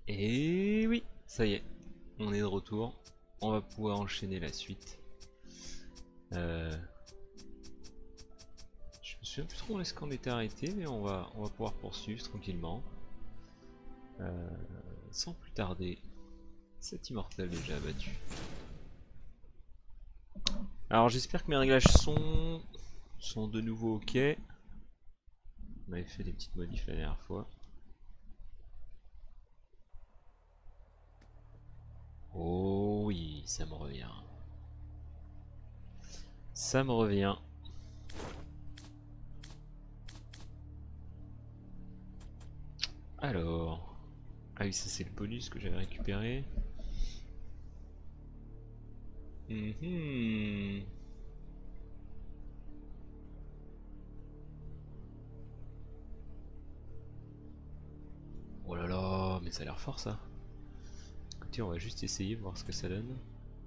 Et oui, ça y est, on est de retour. On va pouvoir enchaîner la suite. Je me souviens plus trop où est-ce qu'on était arrêté, mais on va pouvoir poursuivre tranquillement. Sans plus tarder. Cet immortel déjà abattu. Alors j'espère que mes réglages sont de nouveau ok. On avait fait des petites modifs la dernière fois. Oh oui, ça me revient. Ça me revient. Alors... Ah oui, ça c'est le bonus que j'avais récupéré. Oh là là, mais ça a l'air fort ça. Écoutez, on va juste essayer, voir ce que ça donne.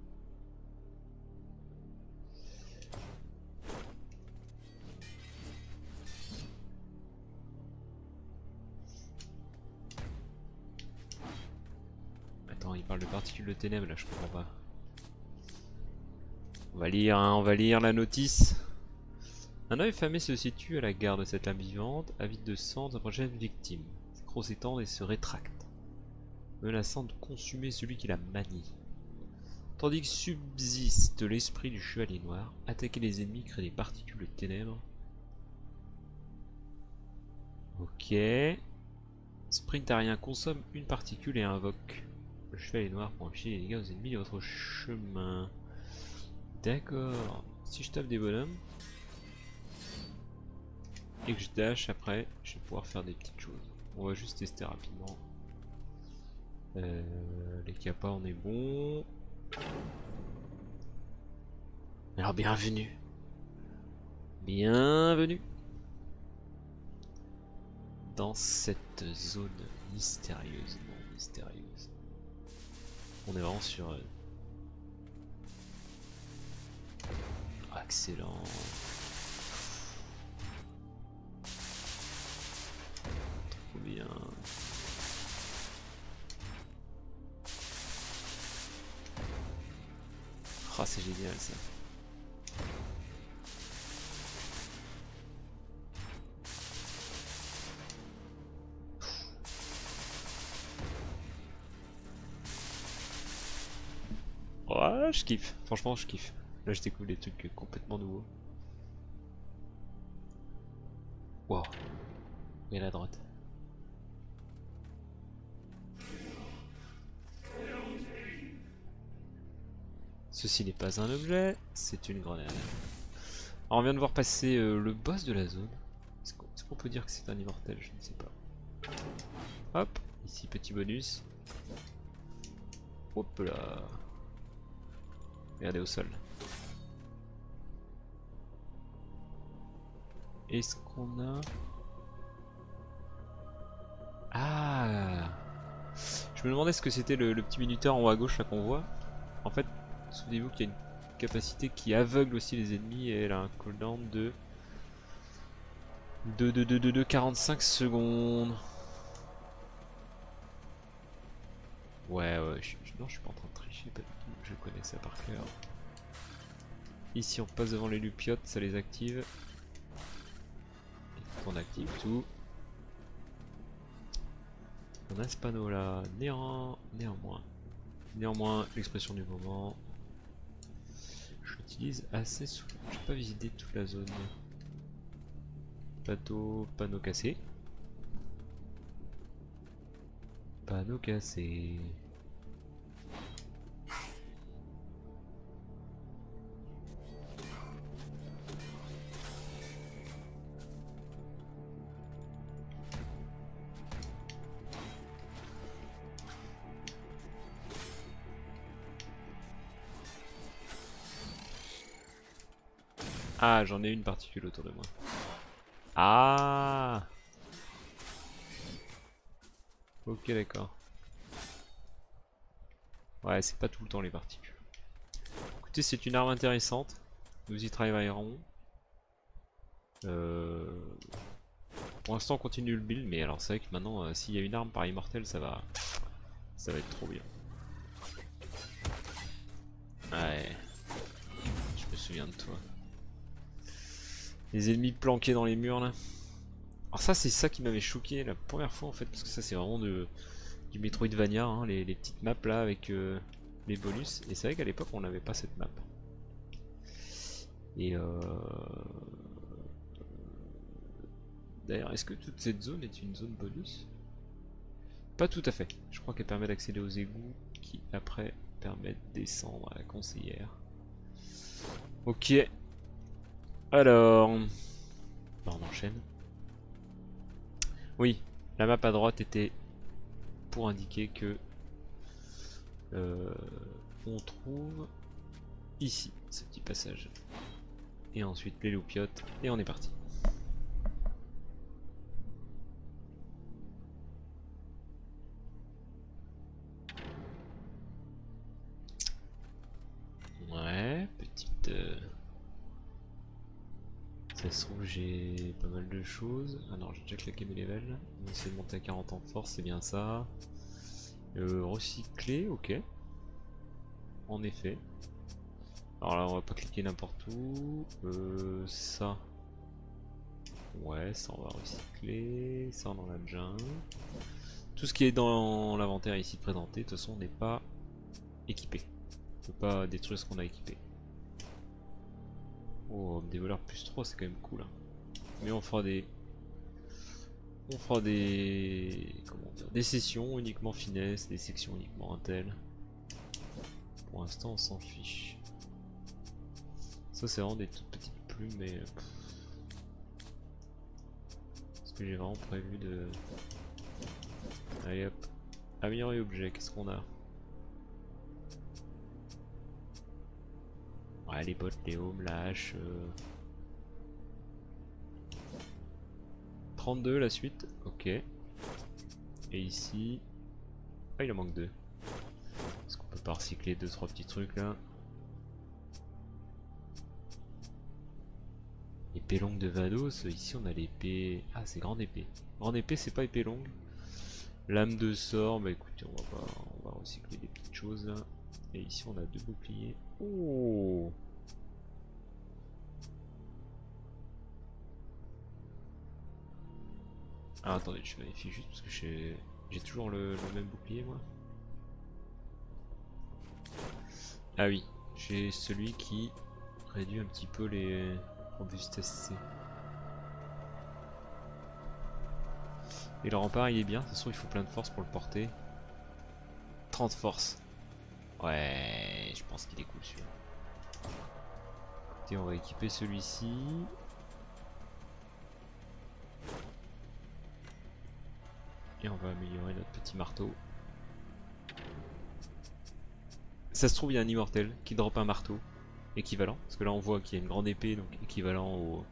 Attends, il parle de particules de ténèbres là, je comprends pas. On va lire, hein, on va lire la notice. Un œil famé se situe à la gare de cette lame vivante, avide de sang de sa prochaine victime. Ses crocs s'étendent et se rétractent, menaçant de consumer celui qui la manie. Tandis que subsiste l'esprit du chevalier noir, attaquer les ennemis crée des particules de ténèbres. Ok. Sprint aérien consomme une particule et invoque le chevalier noir pour amplifier les dégâts aux ennemis de votre chemin. D'accord. Si je tape des bonhommes et que je dash après, je vais pouvoir faire des petites choses. On va juste tester rapidement. Les capas, on est bon. Alors bienvenue. Bienvenue dans cette zone mystérieusement mystérieuse. On est vraiment sur... excellent. Trop bien. Ah, c'est génial ça. Ouais, je kiffe. Franchement, je kiffe. Là, je découvre des trucs complètement nouveaux. Wow. Et à la droite. Ceci n'est pas un objet, c'est une grenade. Alors, on vient de voir passer le boss de la zone. Est-ce qu'on peut dire que c'est un immortel? Je ne sais pas. Hop, ici petit bonus. Hop là. Regardez au sol. Est-ce qu'on a... Ah, je me demandais ce que c'était le petit minuteur en haut à gauche là qu'on voit. En fait, souvenez-vous qu'il y a une capacité qui aveugle aussi les ennemis et elle a un cooldown de 45 secondes. Ouais, non, je suis pas en train de tricher, pas du tout. Je connais ça par cœur. Ici, on passe devant les lupiotes, ça les active. Et on active tout. On a ce panneau là, néanmoins, l'expression du moment, je l'utilise assez souvent. Je n'ai pas visité toute la zone. Panneau cassé. Panneau cassé. Ah, j'en ai une particule autour de moi. Ah, ok, d'accord. Ouais, c'est pas tout le temps les particules. Écoutez, c'est une arme intéressante. Nous y travaillerons. Pour l'instant, on continue le build, mais alors c'est vrai que maintenant, s'il y a une arme par immortel, ça va Ça va être trop bien. Ouais. Je me souviens de toi. Les ennemis planqués dans les murs là. Alors ça c'est ça qui m'avait choqué la première fois en fait. Parce que ça c'est vraiment du Metroidvania. Hein, les petites maps là avec les bonus. Et c'est vrai qu'à l'époque on n'avait pas cette map. Et d'ailleurs est-ce que toute cette zone est une zone bonus? Pas tout à fait. Je crois qu'elle permet d'accéder aux égouts qui après permettent de descendre à la conseillère. Ok. Alors, on enchaîne. Oui, la map à droite était pour indiquer que on trouve ici ce petit passage. Et ensuite les loupiottes et on est parti. Ouais, petite... Ça se trouve j'ai pas mal de choses. Ah non, j'ai déjà claqué mes levels. On va essayer de monter à 40 en force, c'est bien ça. Recycler, ok. En effet. Alors là on va pas cliquer n'importe où. Ça. Ouais, ça on va recycler. Ça on en a déjà un. Tout ce qui est dans l'inventaire ici présenté, de toute façon on n'est pas équipé. On peut pas détruire ce qu'on a équipé. Oh, dévoleur plus 3 c'est quand même cool. Hein. Mais on fera des... On fera des... Comment dire, des sessions uniquement finesse, des sections uniquement intel. Pour l'instant on s'en fiche. Ça c'est vraiment des toutes petites plumes mais... Est-ce que j'ai vraiment prévu de... Allez hop. Améliorer objet, qu'est-ce qu'on a? Ouais, les bottes, les homes, la hache. 32 la suite, ok. Et ici. Ah, il en manque 2. Est-ce qu'on peut pas recycler 2-3 petits trucs là? Épée longue de Vados, ici on a l'épée. Ah, c'est grande épée. Grande épée, c'est pas épée longue. Lame de sort, bah écoutez, on va recycler des petites choses là. Et ici on a 2 boucliers. Oh! Ah, attendez, je vérifie juste parce que j'ai toujours le même bouclier moi. Ah oui, j'ai celui qui réduit un petit peu les robustesse C. Et le rempart il est bien, de toute façon il faut plein de force pour le porter. 30 force. Ouais, je pense qu'il est cool celui-là. Écoutez, on va équiper celui-ci. Et on va améliorer notre petit marteau. Ça se trouve il y a un immortel qui drop un marteau équivalent. Parce que là on voit qu'il y a une grande épée, donc équivalent au...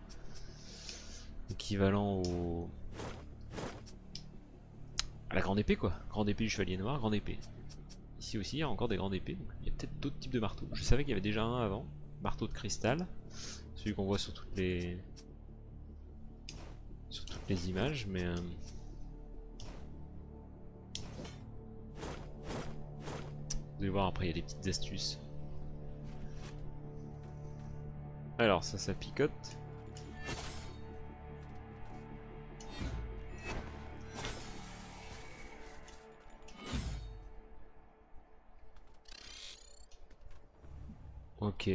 à la grande épée quoi. Grande épée du chevalier noir, grande épée. Ici aussi il y a encore des grandes épées, donc il y a peut-être d'autres types de marteaux. Je savais qu'il y avait déjà un avant. Marteau de cristal. Celui qu'on voit sur toutes les... images, mais... Vous allez voir après il y a des petites astuces. Alors ça picote. Ok.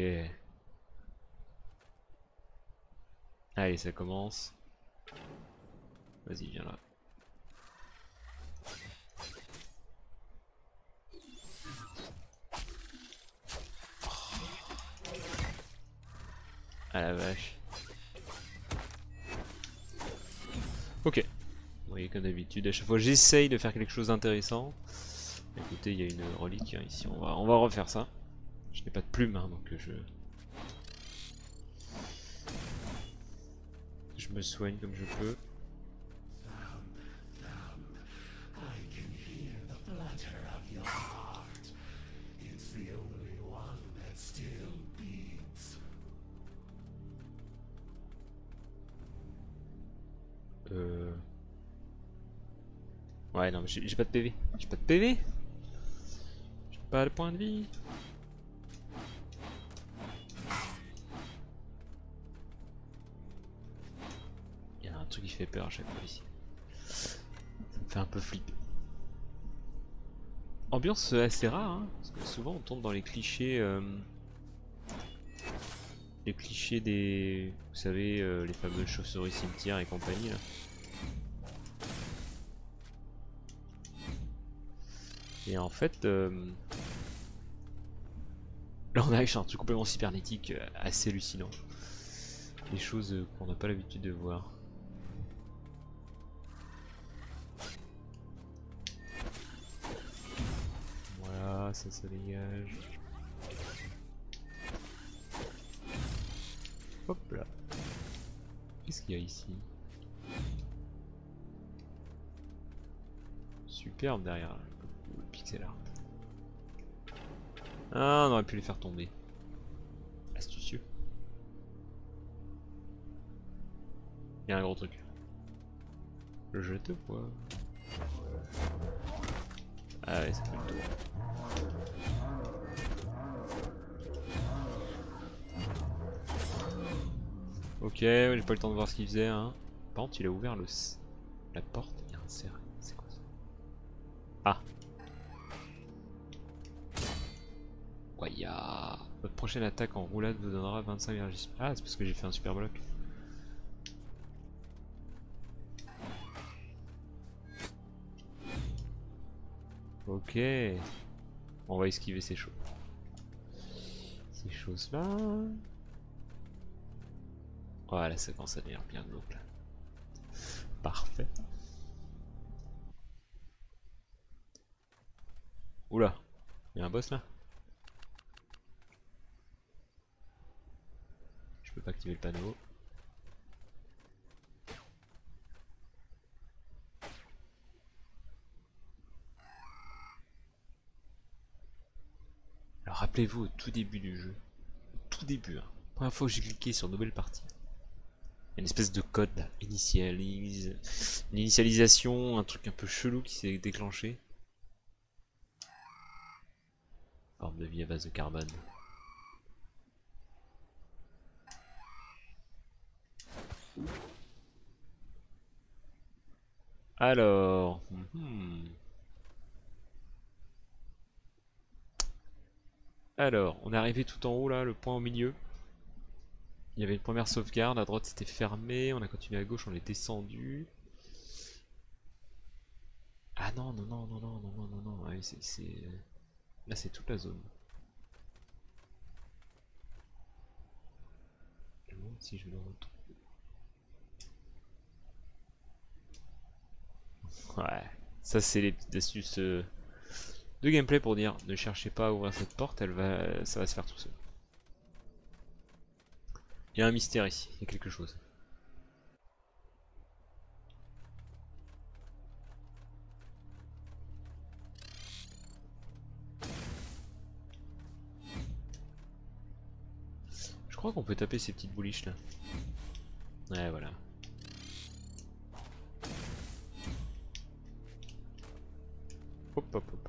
Allez ça commence. Vas-y viens là. Ah la vache. Ok. Vous voyez comme d'habitude, à chaque fois j'essaye de faire quelque chose d'intéressant. Écoutez, il y a une relique hein, ici, on va refaire ça. Je n'ai pas de plume hein, donc je me soigne comme je peux. Ouais non mais j'ai pas de PV. J'ai pas de PV. Pas de point de vie. Il y a un truc qui fait peur à chaque fois ici. Ça me fait un peu flipper. Ambiance assez rare, hein, parce que souvent on tombe dans les clichés des... Vous savez, les fameuses chauves-souris cimetières et compagnie là. Et en fait, là on arrive sur un truc complètement cybernétique, assez hallucinant. Des choses qu'on n'a pas l'habitude de voir. Voilà, ça dégage. Hop là. Qu'est-ce qu'il y a ici? Superbe derrière le pixel art. Ah, on aurait pu les faire tomber. Astucieux. Il y a un gros truc. Je te vois. Ah ouais, ça fait le tour. Ok, j'ai pas eu le temps de voir ce qu'il faisait. Hein. Par contre, il a ouvert la porte. Il y a un cerf. C'est quoi ça? Ah. Waya. Votre prochaine attaque en roulade vous donnera 25 énergie. Ah, c'est parce que j'ai fait un super bloc. Ok. On va esquiver ces choses. Ces choses-là. Voilà, ça commence à devenir bien glauque là. Parfait. Oula, il y a un boss là? Je peux pas activer le panneau. Alors rappelez-vous au tout début du jeu. Au tout début, hein. Première fois que j'ai cliqué sur nouvelle partie. Il y a une espèce de code là, une initialisation, un truc un peu chelou qui s'est déclenché. Forme de vie à base de carbone. Alors, alors, on est arrivé tout en haut là, le point au milieu. Il y avait une première sauvegarde, à droite c'était fermé, on a continué à gauche, on est descendu. Ah non, non, non, non, non, non, non, non, non, ouais, là c'est toute la zone. Je me demande si je le retrouve. Ouais, ça c'est les petites astuces de gameplay pour dire ne cherchez pas à ouvrir cette porte, ça va se faire tout seul. Il y a un mystère ici, il y a quelque chose. Je crois qu'on peut taper ces petites bouliches là. Ouais, voilà. Hop hop hop.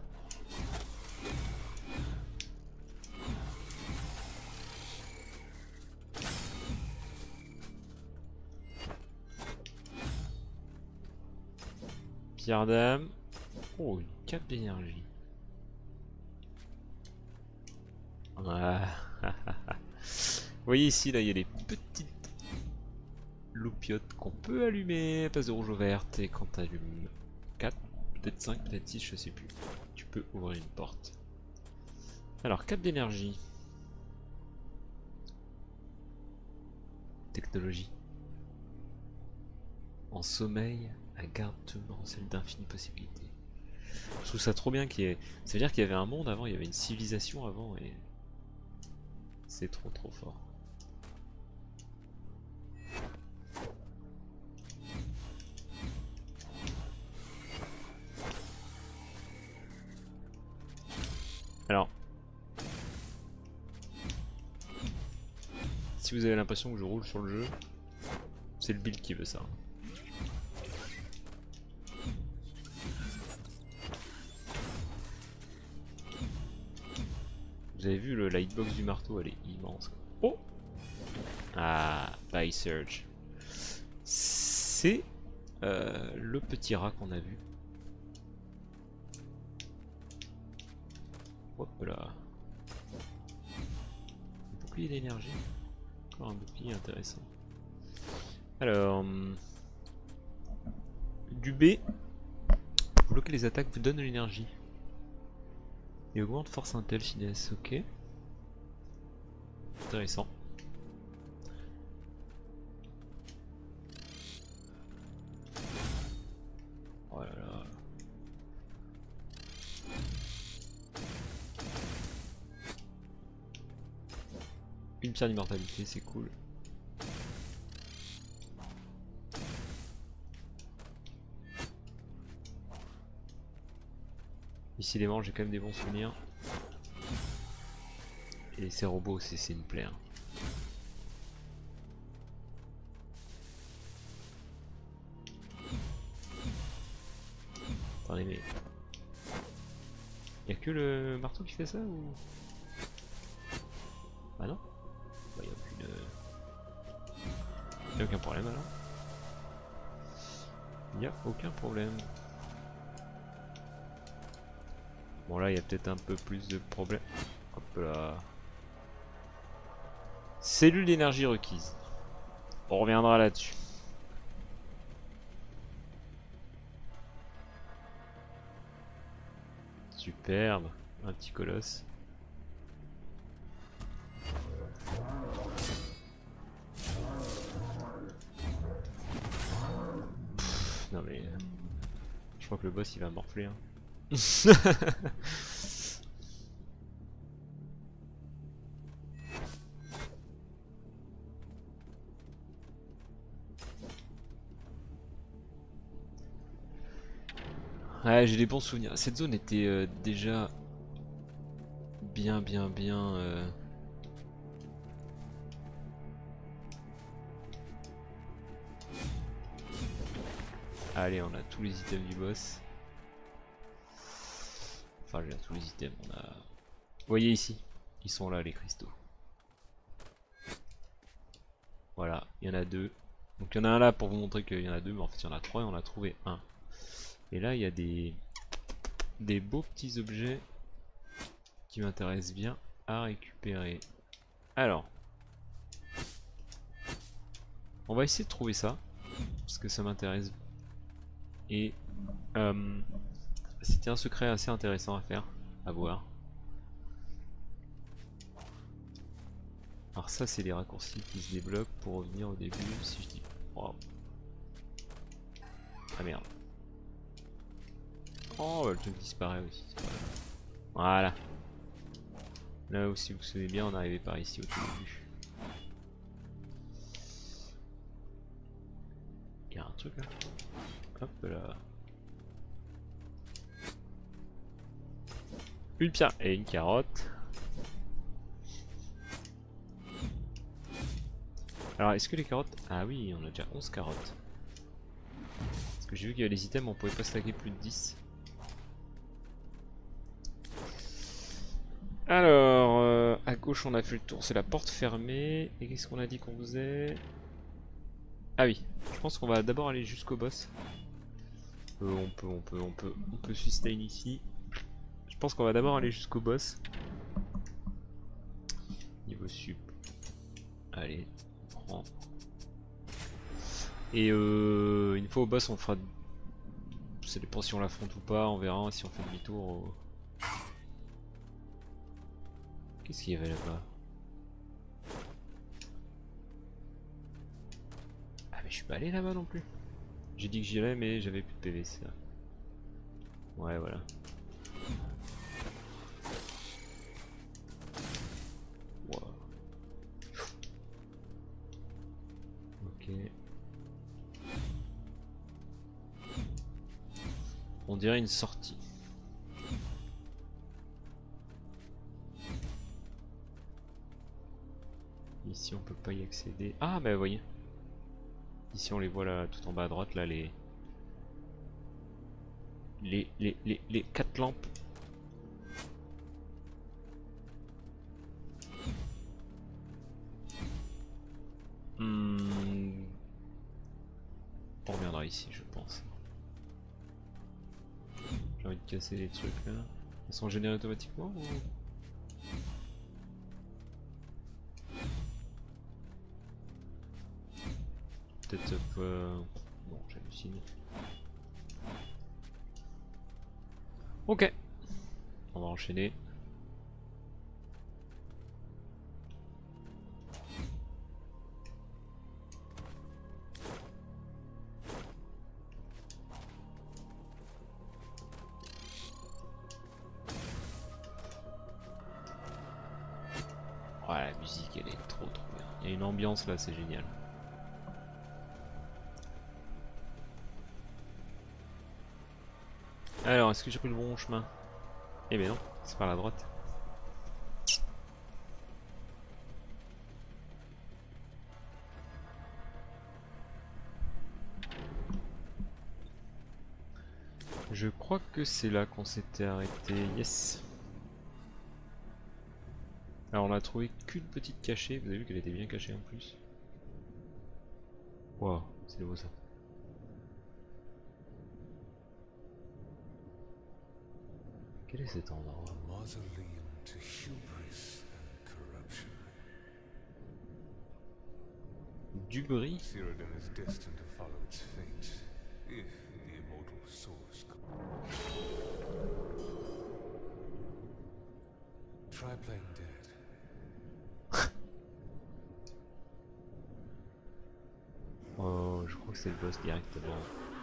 Pierre d'âme. Oh, une cape d'énergie. Ouais. Vous voyez ici, là, il y a des petites loupiottes qu'on peut allumer à place de rouge ou verte. Et quand tu allumes 4, peut-être 5, peut-être 6, je sais plus, tu peux ouvrir une porte. Alors, cape d'énergie. Technologie. En sommeil, à garde-temps, celle d'infinies possibilités. Je trouve ça trop bien qu'il y ait... Ça veut dire qu'il y avait un monde avant, il y avait une civilisation avant et... C'est trop trop fort. Alors... Si vous avez l'impression que je roule sur le jeu, c'est le build qui veut ça. Vous avez vu la hitbox du marteau, elle est immense. Oh! Ah, by Surge. C'est le petit rat qu'on a vu. Hop là. Un bouclier d'énergie. Encore un bouclier intéressant. Alors, du B. Bloquer les attaques vous donne de l'énergie. Et augmente force intel finesse, ok. Intéressant. Oh là là. Une pierre d'immortalité, c'est cool. Ici les manches, j'ai quand même des bons souvenirs. Et ces robots, c'est une plaie. Hein. Attendez, mais... Y'a que le marteau qui fait ça ou... Ah non? Bah, y'a aucune... Y'a aucun problème alors. Y'a aucun problème. Bon là, il y a peut-être un peu plus de problèmes. Hop là. Cellule d'énergie requise. On reviendra là-dessus. Superbe. Un petit colosse. Pff, non mais... Je crois que le boss il va morfler. Hein. Ouais, j'ai des bons souvenirs. Cette zone était déjà bien. Allez, on a tous les items du boss. Enfin, j'ai tous les items. On a. Vous voyez ici, ils sont là les cristaux. Voilà, il y en a deux. Donc il y en a un là pour vous montrer qu'il y en a deux, mais en fait il y en a trois et on a trouvé un. Et là il y a des beaux petits objets qui m'intéressent bien à récupérer. Alors, on va essayer de trouver ça parce que ça m'intéresse. Et c'était un secret assez intéressant à faire, à voir. Alors ça c'est les raccourcis qui se débloquent pour revenir au début si je dis... Wow. Ah merde. Oh le truc disparaît aussi. Voilà. Là où si vous vous souvenez bien on arrivait par ici au tout début. Il y a un truc là. Hop là. Une pierre et une carotte. Alors est-ce que les carottes... Ah oui on a déjà 11 carottes. Parce que j'ai vu qu'il y avait les items on pouvait pas stacker plus de 10. Alors à gauche on a fait le tour, c'est la porte fermée. Et qu'est-ce qu'on a dit qu'on faisait? Ah oui, je pense qu'on va d'abord aller jusqu'au boss. On peut sustain ici. Je pense qu'on va d'abord aller jusqu'au boss. Niveau sup. Allez, on prend. Et une fois au boss, on fera. Ça dépend si on l'affronte ou pas, on verra si on fait demi-tour. Qu'est-ce qu'il y avait là-bas? Ah, mais je suis pas allé là-bas non plus. J'ai dit que j'irais, mais j'avais plus de PV, c'est ça. Ouais, voilà. Wow. Ok. On dirait une sortie. Ici on peut pas y accéder. Ah bah vous voyez. Ici on les voit là tout en bas à droite là les 4 lampes. ici, je pense. J'ai envie de casser les trucs là. Ils sont générés automatiquement ou... Peut-être bon, j'hallucine. Ok. On va enchaîner. Ouais, la musique elle est trop bien. Il y a une ambiance là, c'est génial. Alors, est-ce que j'ai pris le bon chemin? Eh ben non, c'est par la droite. Je crois que c'est là qu'on s'était arrêté. Yes. Alors on a trouvé qu'une petite cachée. Vous avez vu qu'elle était bien cachée en plus. Waouh, c'est beau ça. Quel est cet endroit? Du bruit. Oh, je crois que c'est le boss directement.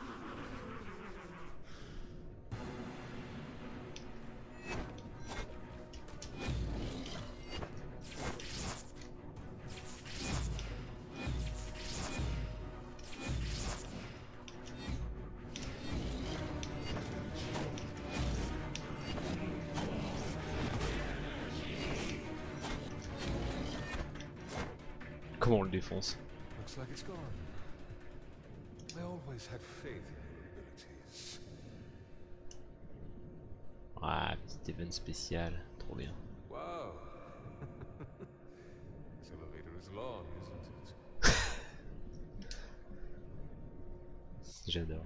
Comment on le défonce? Ah, petit event spécial, trop bien. Wow. This elevator is long, isn't it? J'adore.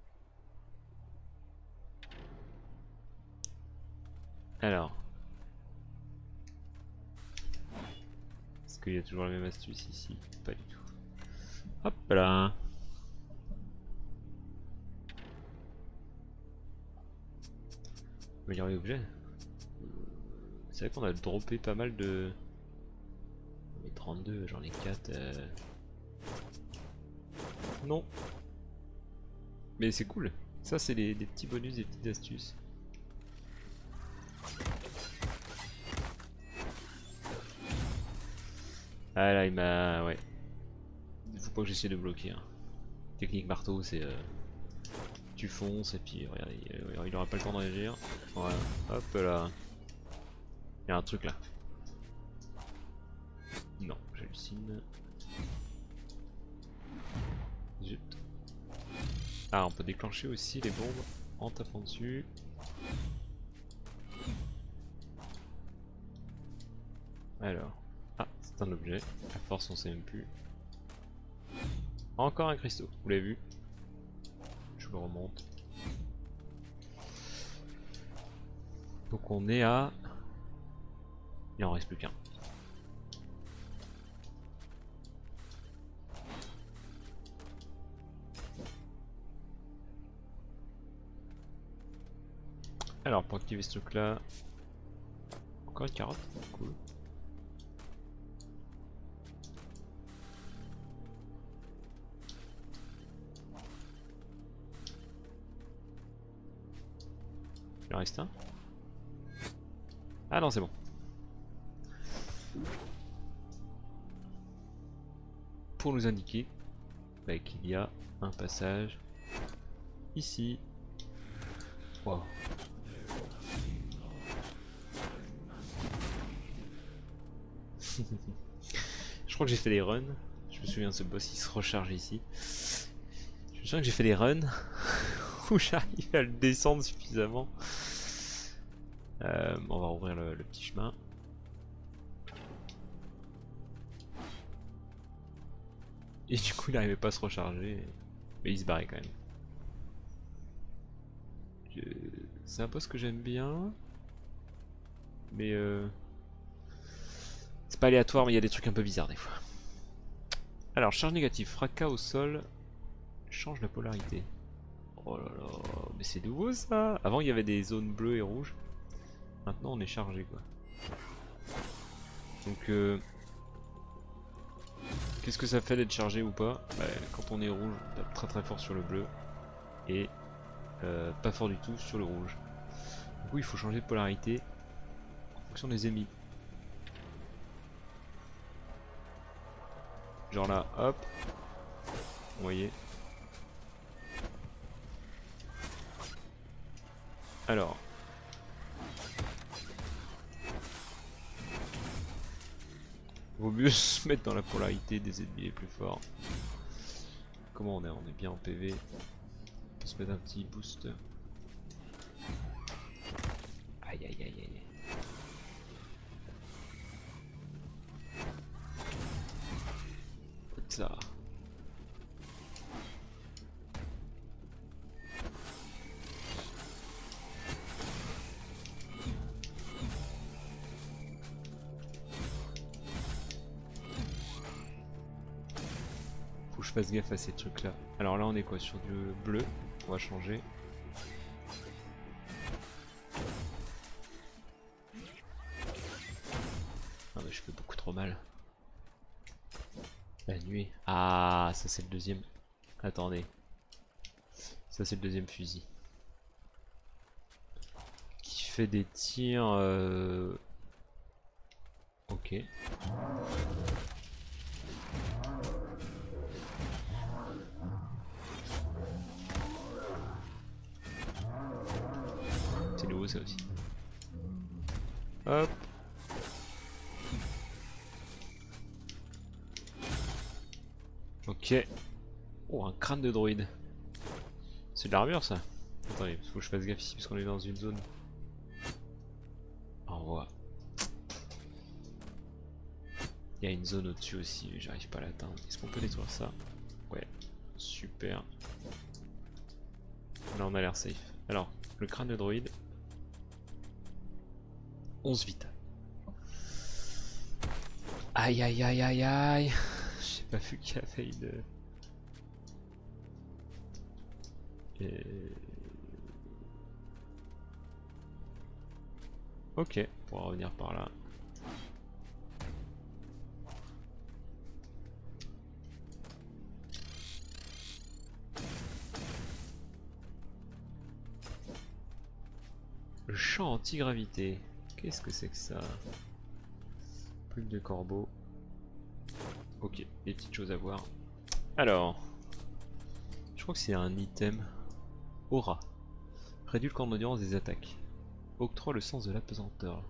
Alors. Est-ce qu'il y a toujours la même astuce ici? Pas du tout. Hop là. Meilleur objet. C'est vrai qu'on a droppé pas mal de... Mais 32, j'en ai 4. Non. Mais c'est cool. Ça c'est des petits bonus, des petites astuces. Ah là il m'a... Ouais. Il faut pas que j'essaie de bloquer. Hein. Technique marteau c'est... Tu fonces et puis regardez, il aura pas le temps de réagir. Voilà. Hop là. Il y a un truc là. Non, j'hallucine. Zut. Ah, on peut déclencher aussi les bombes en tapant dessus. Alors. Ah, c'est un objet. À force, on sait même plus. Encore un cristaux, vous l'avez vu. Je le remonte. Donc on est à... Il en reste plus qu'un. Alors pour activer ce truc là... Encore une carotte, cool. Il en reste un. Ah non c'est bon. Pour nous indiquer qu'il y a un passage ici. Wow. Je crois que j'ai fait des runs. Je me souviens de ce boss, il se recharge ici. Je me souviens que j'ai fait des runs où j'arrive à le descendre suffisamment. On va rouvrir le petit chemin. Et du coup il n'arrivait pas à se recharger. Mais il se barrait quand même. C'est un poste que j'aime bien. Mais c'est pas aléatoire, mais il y a des trucs un peu bizarres des fois. Alors, charge négative, fracas au sol, change la polarité. Oh là là, mais c'est nouveau ça. Avant il y avait des zones bleues et rouges. Maintenant on est chargé quoi. Donc qu'est-ce que ça fait d'être chargé ou pas? Bah, quand on est rouge, on tape très très fort sur le bleu. Et pas fort du tout sur le rouge. Du coup il faut changer de polarité en fonction des ennemis. Genre là, hop. Vous voyez. Alors. Vaut mieux se mettre dans la polarité des ennemis les plus forts. Comment on est? On est bien en PV. On peut se mettre un petit boost. Aïe aïe aïe aïe. Ça. Faut que je fasse gaffe à ces trucs là. Alors là on est quoi? Sur du bleu. On va changer. Ah mais je fais beaucoup trop mal. La nuit. Ah ça c'est le deuxième. Attendez. Ça c'est le deuxième fusil. Qui fait des tirs ok. C'est nouveau ça aussi. Hop. Ok. Oh un crâne de droïde. C'est de l'armure ça. Attendez, faut que je fasse gaffe ici parce qu'on est dans une zone. On voit. Il y a une zone au-dessus aussi, mais j'arrive pas à l'atteindre. Est-ce qu'on peut détruire ça? Ouais, super. Là on a l'air safe. Alors, le crâne de droïde. 11 vital. Aïe aïe aïe aïe aïe. J'ai pas vu qu'il y avait une... Ok, on pourra revenir par là. Le champ anti-gravité. Qu'est-ce que c'est que ça? Plume de corbeau. Ok, des petites choses à voir. Alors, je crois que c'est un item. Aura. Réduit le camp d'audience des attaques. Octroie le sens de l'apesanteur.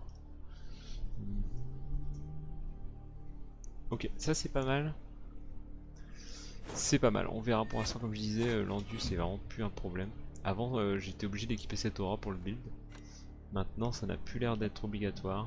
Ok, ça c'est pas mal. C'est pas mal, on verra pour l'instant comme je disais, l'endu c'est vraiment plus un problème. Avant j'étais obligé d'équiper cette aura pour le build. Maintenant ça n'a plus l'air d'être obligatoire.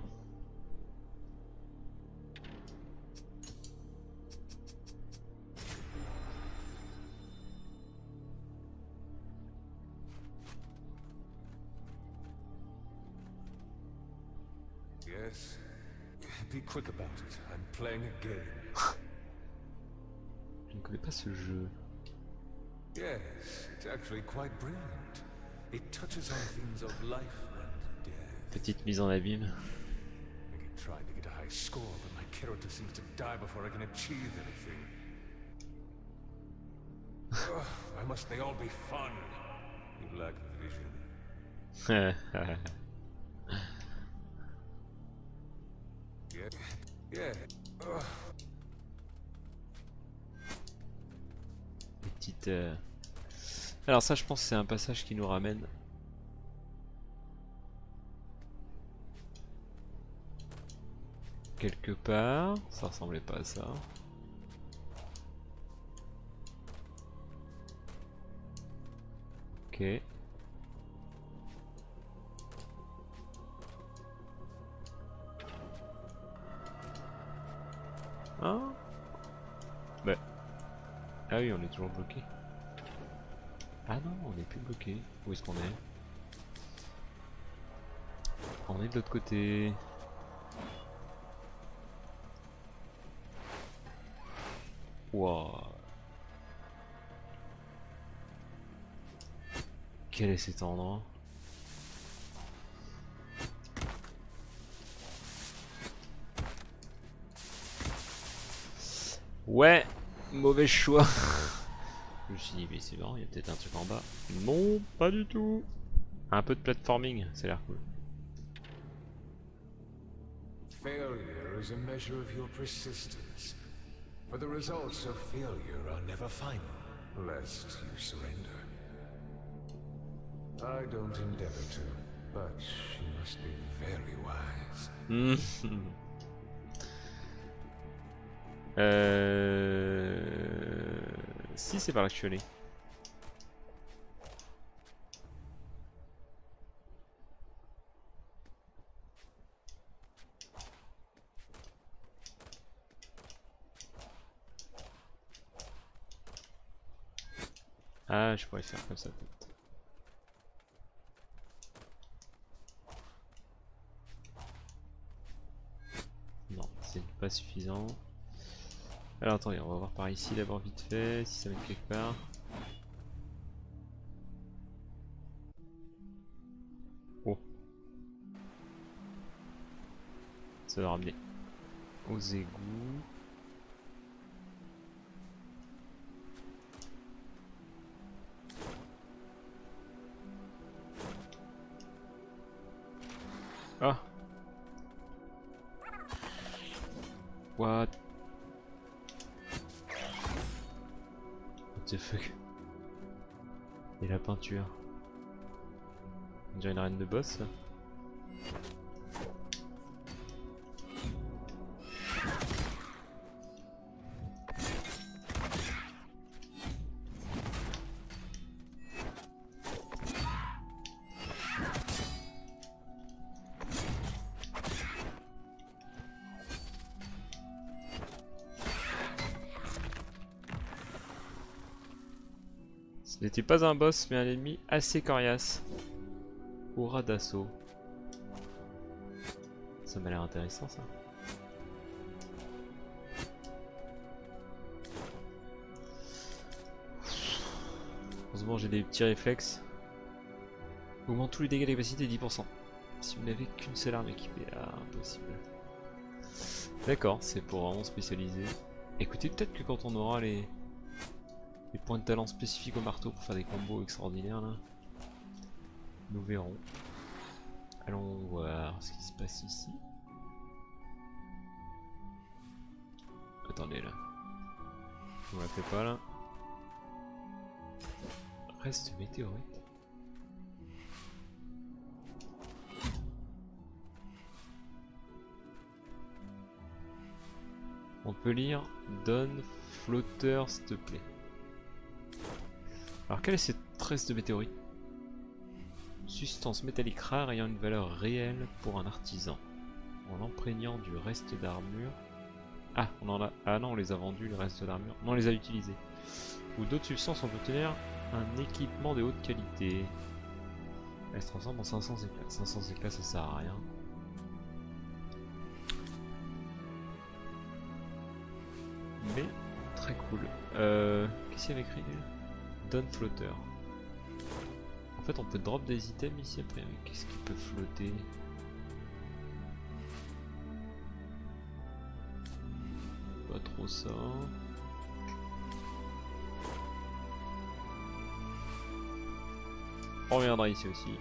Yes. Be quick about it. I'm playing a game. Je ne connais pas ce jeu. Yes, it's actually quite brilliant. It touches on themes of life and death. Petite mise en abîme. I keep trying to get a high score, but my character seems to die before I can achieve anything. Ugh, why must they all be fun? You lack vision. Yeah. Yeah. Ugh. Petite. Alors ça je pense que c'est un passage qui nous ramène. Quelque part. Ça ressemblait pas à ça. Ok. Ah. Bah. Ah oui, on est toujours bloqué. Ah non, on n'est plus bloqué. Où est-ce qu'on est? On est de l'autre côté. Wow. Quel est cet endroit? Ouais, mauvais choix. Je me suis dit, mais c'est marrant, il y a peut-être un truc en bas. Non, pas du tout. Un peu de platforming, ça a l'air cool. Failure is a measure of your persistence, but the results of failure are never final, lest you surrender. I don't endeavor to, but she must be very wise. Si c'est par là que je suis allé. Ah, je pourrais faire comme ça peut-être. Non, c'est pas suffisant. Alors attendez, on va voir par ici d'abord vite fait, si ça mène quelque part. Oh. Ça va ramener aux égouts. Ah. What? What the fuck? Et la peinture. On dirait une arène de boss. Ce n'était pas un boss mais un ennemi assez coriace. Aura d'assaut. Ça m'a l'air intéressant ça. Heureusement j'ai des petits réflexes. Augmente tous les dégâts de capacité 10%. Si vous n'avez qu'une seule arme équipée. Ah, impossible. D'accord, c'est pour vraiment spécialiser. Écoutez, peut-être que quand on aura les points de talent spécifiques au marteau pour faire des combos extraordinaires là, nous verrons. Allons voir ce qui se passe ici. Attendez là. On la fait pas là. Reste météorite. On peut lire donne flotteur s'il te plaît. Alors quelle est cette tresse de météorite? Substance métallique rare ayant une valeur réelle pour un artisan. En l'empreignant du reste d'armure. Ah, on en a. Ah non, on les a vendus, le reste d'armure. Non, on les a utilisés. Ou d'autres substances, on peut obtenir un équipement de haute qualité. Elle se transforme en 500 éclats. 500 éclats, ça sert à rien. Mais très cool. Qu'est-ce qu'il y avait écrit déjà? Donne flotteur. En fait, on peut drop des items ici après. Mais qu'est-ce qui peut flotter? Pas trop ça. On reviendra ici aussi.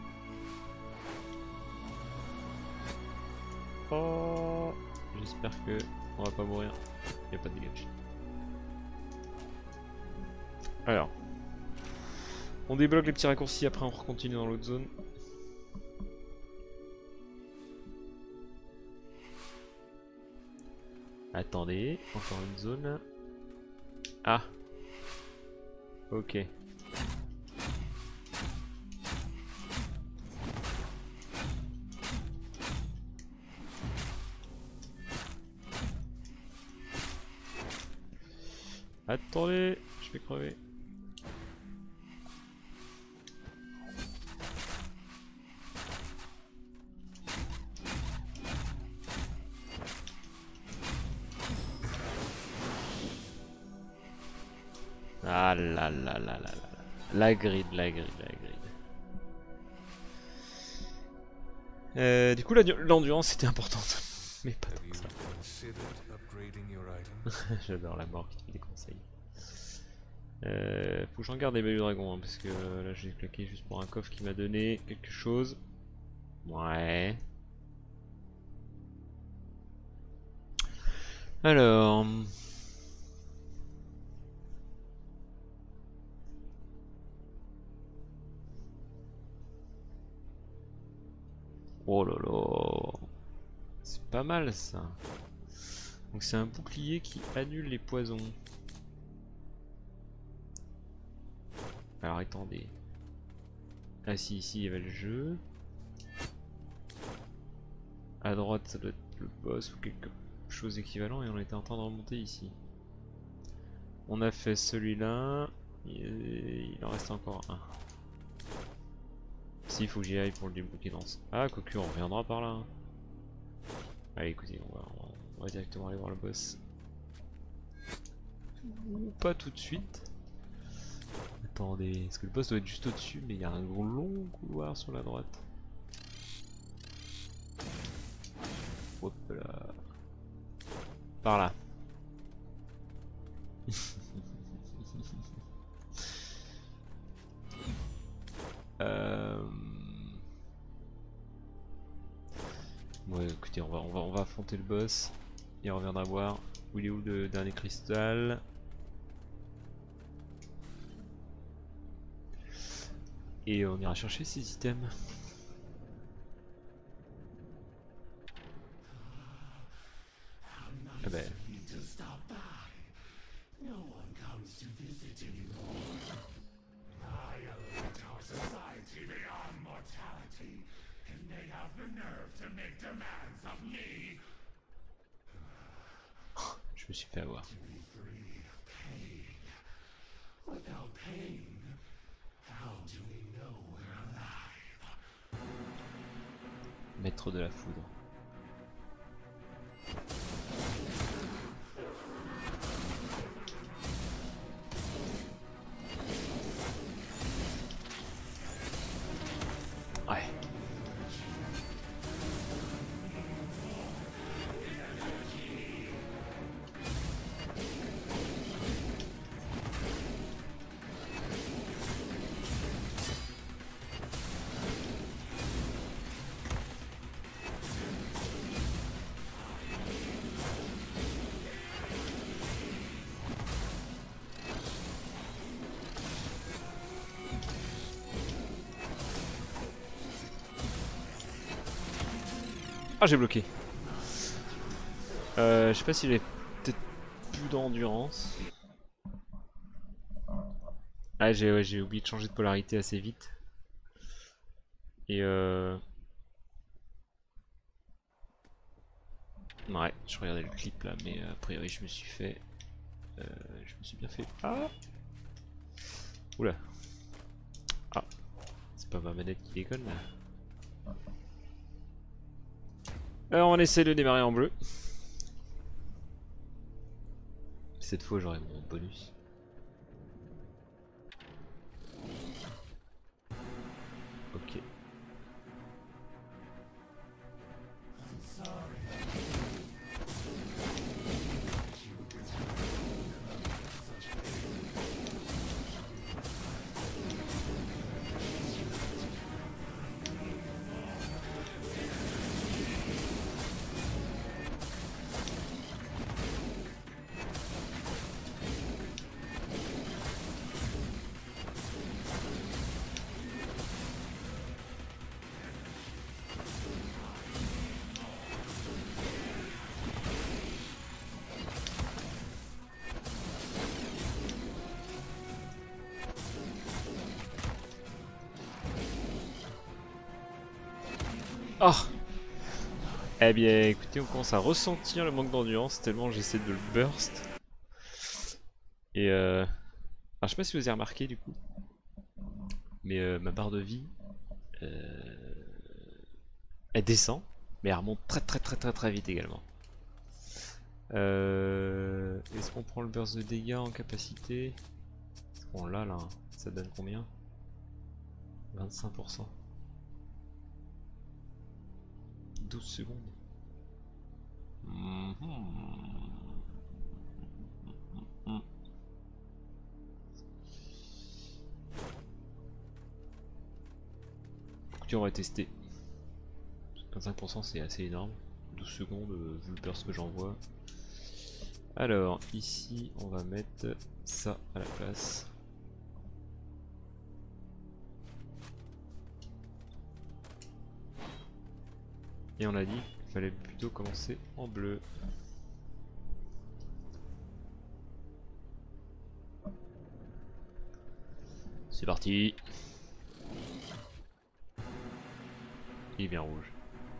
Oh, j'espère que on va pas mourir. Il n'y a pas de dégâts. Alors, on débloque les petits raccourcis, après on continue dans l'autre zone. Attendez, encore une zone. Ah, ok. Attendez, je vais crever. Ah là là là là là. La grid, la grid, la grid. Du coup, l'endurance était importante. Mais pas tant que ça. J'adore la mort qui te fait des conseils. Faut que j'en garde des Bayou Dragon, hein, parce que là j'ai claqué juste pour un coffre qui m'a donné quelque chose. Ouais. Alors... Oh là là. C'est pas mal ça. Donc c'est un bouclier qui annule les poisons. Alors attendez. Ah si, ici il y avait le jeu. À droite ça doit être le boss ou quelque chose d'équivalent et on était en train de remonter ici. On a fait celui-là. Il en reste encore un. Si, il faut que j'y aille pour le débloquer dans ce... Ah, quoique on reviendra par là. Allez, écoutez, on va directement aller voir le boss. Ou pas tout de suite. Attendez, est-ce que le boss doit être juste au-dessus? Mais il y a un gros long couloir sur la droite. Hop là. Par là. Ouais, écoutez, on va affronter le boss et on reviendra voir où il est où le dernier cristal. Et on ira chercher ces items. Ah ben. Je me suis fait avoir. Maître de la foudre. Ouais. Ah, j'ai bloqué. Je sais pas s'il avait peut-être plus d'endurance. Ah, j'ai oublié de changer de polarité assez vite. Et ouais, je regardais le clip là, mais a priori je me suis fait... je me suis bien fait... Ah. Oula. Ah. C'est pas ma manette qui déconne là. Alors on essaie de démarrer en bleu. Cette fois j'aurai mon bonus. Ok. Oh. Eh bien écoutez, on commence à ressentir le manque d'endurance tellement j'essaie de le burst. Et alors, je sais pas si vous avez remarqué du coup, mais ma barre de vie elle descend, mais elle remonte très vite également. Est-ce qu'on prend le burst de dégâts en capacité? Bon là, ça donne combien? 25%. 12 secondes. Écoutez, on va tester. 25% c'est assez énorme. 12 secondes vu le burst que j'envoie. Alors ici on va mettre ça à la place. Et on a dit qu'il fallait plutôt commencer en bleu. C'est parti. Il est bien rouge.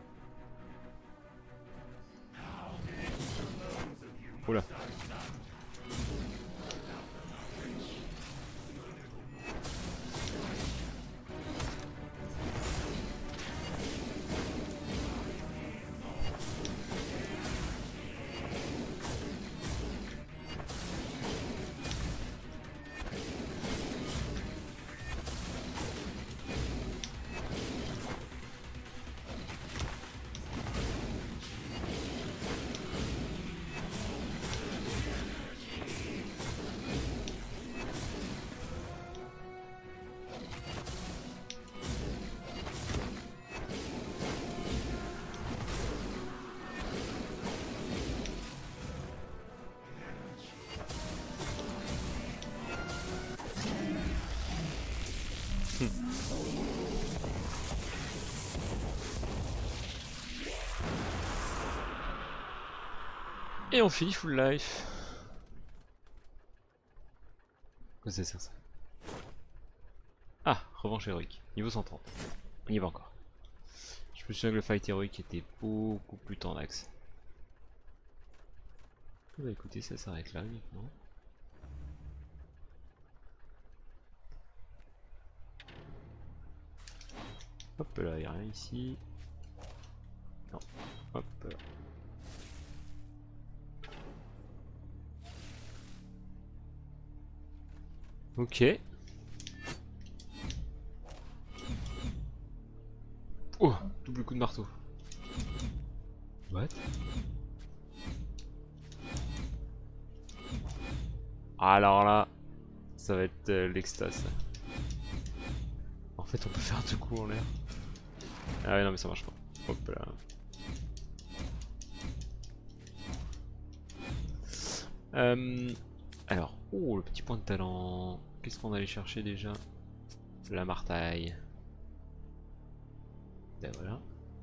Oula. Et on finit full life. Quoi c'est ça? Ah, revanche héroïque, niveau 130. On y va encore. Je me souviens que le fight héroïque était beaucoup plus tendax. Bah écoutez, ça s'arrête là uniquement. Hop là, y'a rien ici. Non, hop là. Ok. Oh, double coup de marteau. What? Alors là, ça va être l'extase. En fait, on peut faire deux coups en l'air. Ah ouais, non, mais ça marche pas. Hop là. Alors, oh, le petit point de talent. Qu'est-ce qu'on allait chercher déjà? La martaille. Ben voilà.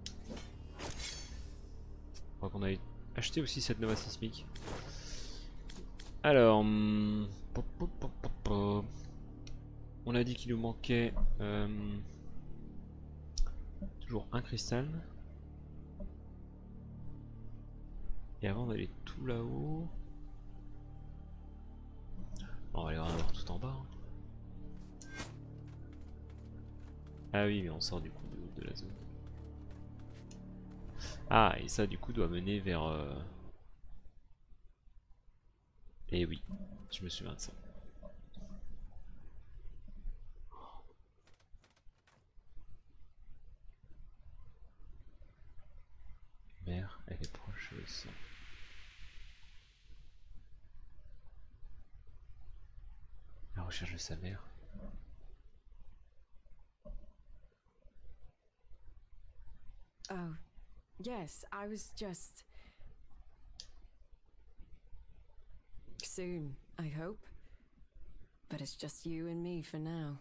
Je crois qu'on allait acheter aussi cette nova sismique. Alors, on a dit qu'il nous manquait toujours un cristal. Et avant d'aller tout là-haut, on va aller en avoir tout en bas. Hein. Ah oui, mais on sort du coup de la zone. Ah, et ça du coup doit mener vers... Eh oui, je me souviens de ça. Mère, elle est proche de ça. La recherche de sa mère. Oh, yes, I was just... Soon, I hope. But it's just you and me for now.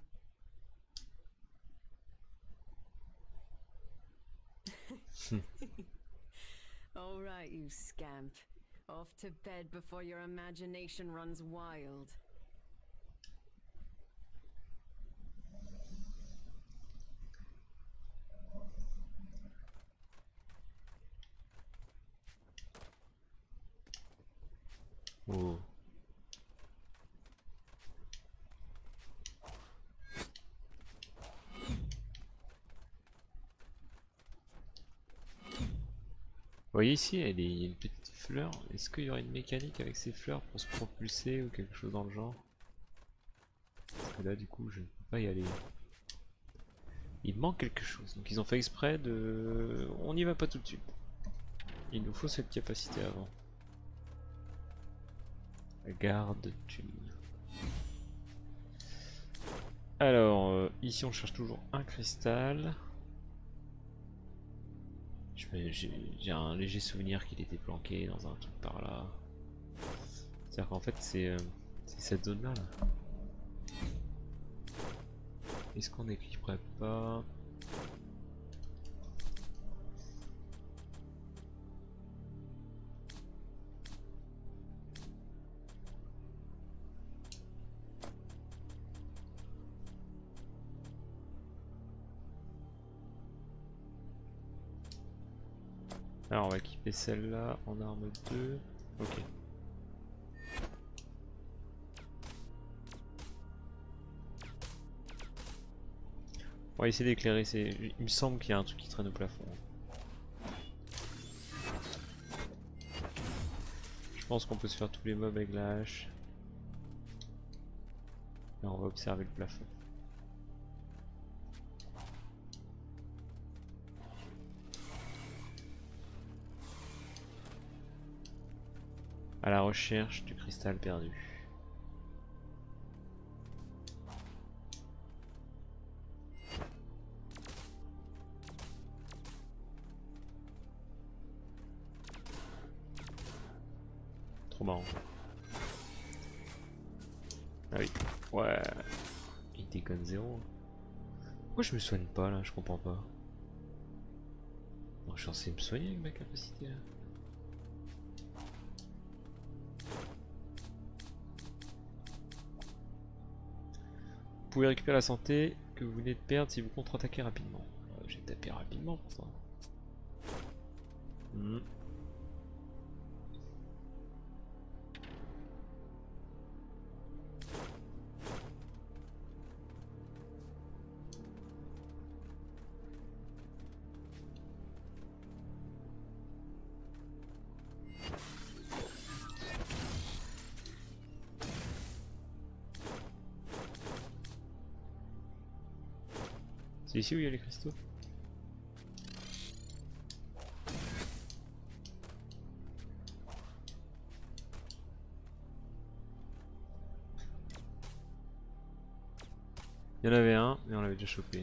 All right, you scamp. Off to bed before your imagination runs wild. Oh. Vous voyez ici, il y a une petite fleur. Est-ce qu'il y aurait une mécanique avec ces fleurs pour se propulser ou quelque chose dans le genre? Et là du coup je ne peux pas y aller. Il manque quelque chose, donc ils ont fait exprès de... On n'y va pas tout de suite. Il nous faut cette capacité avant. Garde thune. Alors, ici on cherche toujours un cristal. J'ai un léger souvenir qu'il était planqué dans un truc par là. C'est-à-dire qu'en fait c'est cette zone là. Est-ce qu'on équiperait pas... Alors on va équiper celle-là en arme 2. Ok. On va essayer d'éclairer ces... Il me semble qu'il y a un truc qui traîne au plafond. Je pense qu'on peut se faire tous les mobs avec la hache. Et on va observer le plafond. À la recherche du cristal perdu. Trop marrant. Ah oui. Ouais. Il déconne zéro. Pourquoi je me soigne pas là? Je comprends pas. Non, je suis censé me soigner avec ma capacité là. Vous pouvez récupérer la santé que vous venez de perdre si vous contre-attaquez rapidement. J'ai tapé rapidement pourtant. C'est ici où il y a les cristaux? Il y en avait un, mais on l'avait déjà chopé.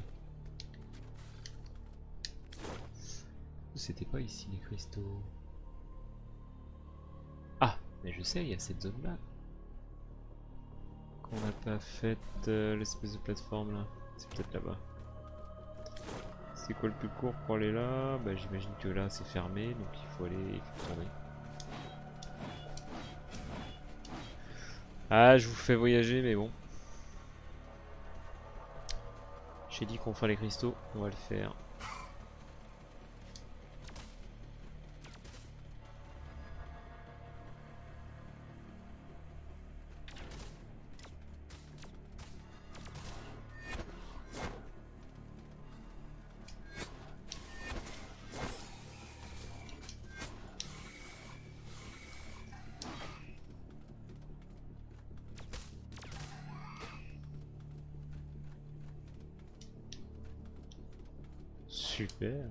C'était pas ici les cristaux. Ah, mais je sais, il y a cette zone là. Qu'on n'a pas faite l'espèce de plateforme là. C'est peut-être là-bas. C'est quoi le plus court pour aller là? Bah j'imagine que là c'est fermé, donc il faut aller tourner. Ah, je vous fais voyager, mais bon. J'ai dit qu'on ferait les cristaux, on va le faire. Super.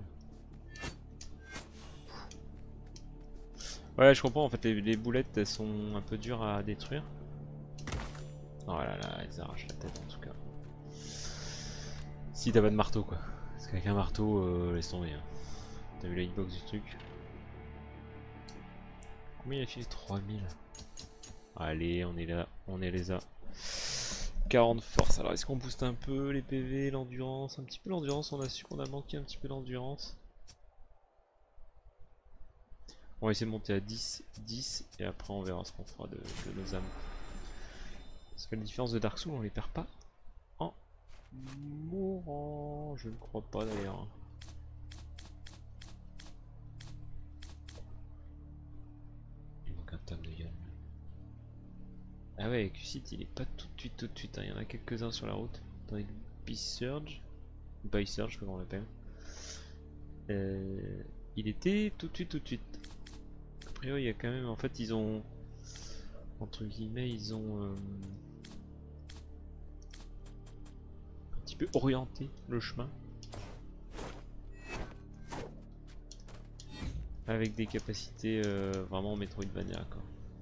Ouais, je comprends, en fait les boulettes elles sont un peu dures à détruire. Oh là là, elles arrachent la tête en tout cas. Si t'as pas de marteau quoi. Parce qu'avec un marteau, laisse tomber. Hein. T'as vu la hitbox du truc? Combien il a filé? 3000. Allez, on est là, on est les A. 40 force, alors est-ce qu'on booste un peu les PV, l'endurance? Un petit peu l'endurance, on a su qu'on a manqué un petit peu d'endurance. On va essayer de monter à 10, 10 et après on verra ce qu'on fera de nos âmes. Parce que la différence de Dark Souls on les perd pas en mourant, je ne crois pas d'ailleurs. Il manque un tome de Yon. Ah ouais, Q-Sit il est pas tout de suite, hein. Il y en a quelques-uns sur la route. Avec B-Surge, By-Surge, je sais pas comment on l'appelle. Il était tout de suite. A priori il y a quand même, en fait ils ont, entre guillemets, ils ont petit peu orienter le chemin. Avec des capacités vraiment Metroidvania quoi.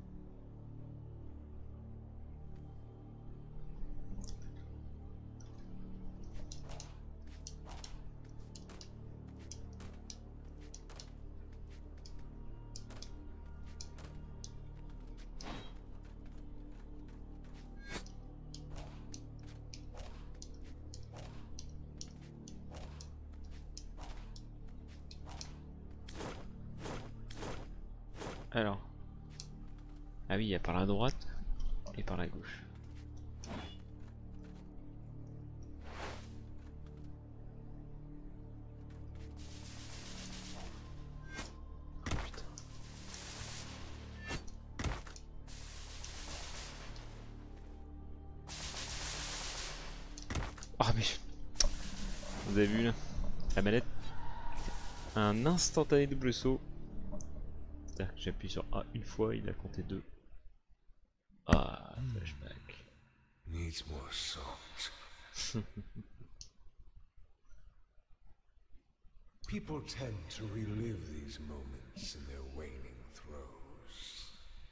Alors. Ah oui, il y a par la droite et par la gauche. Oh, putain. Ah mais... Vous avez vu là? La manette. Un instantané double saut. C'est-à-dire que j'appuie sur A une fois, il a compté 2. Ah, flashback. Needs more salt. People tend to relive these moments in their waning throes.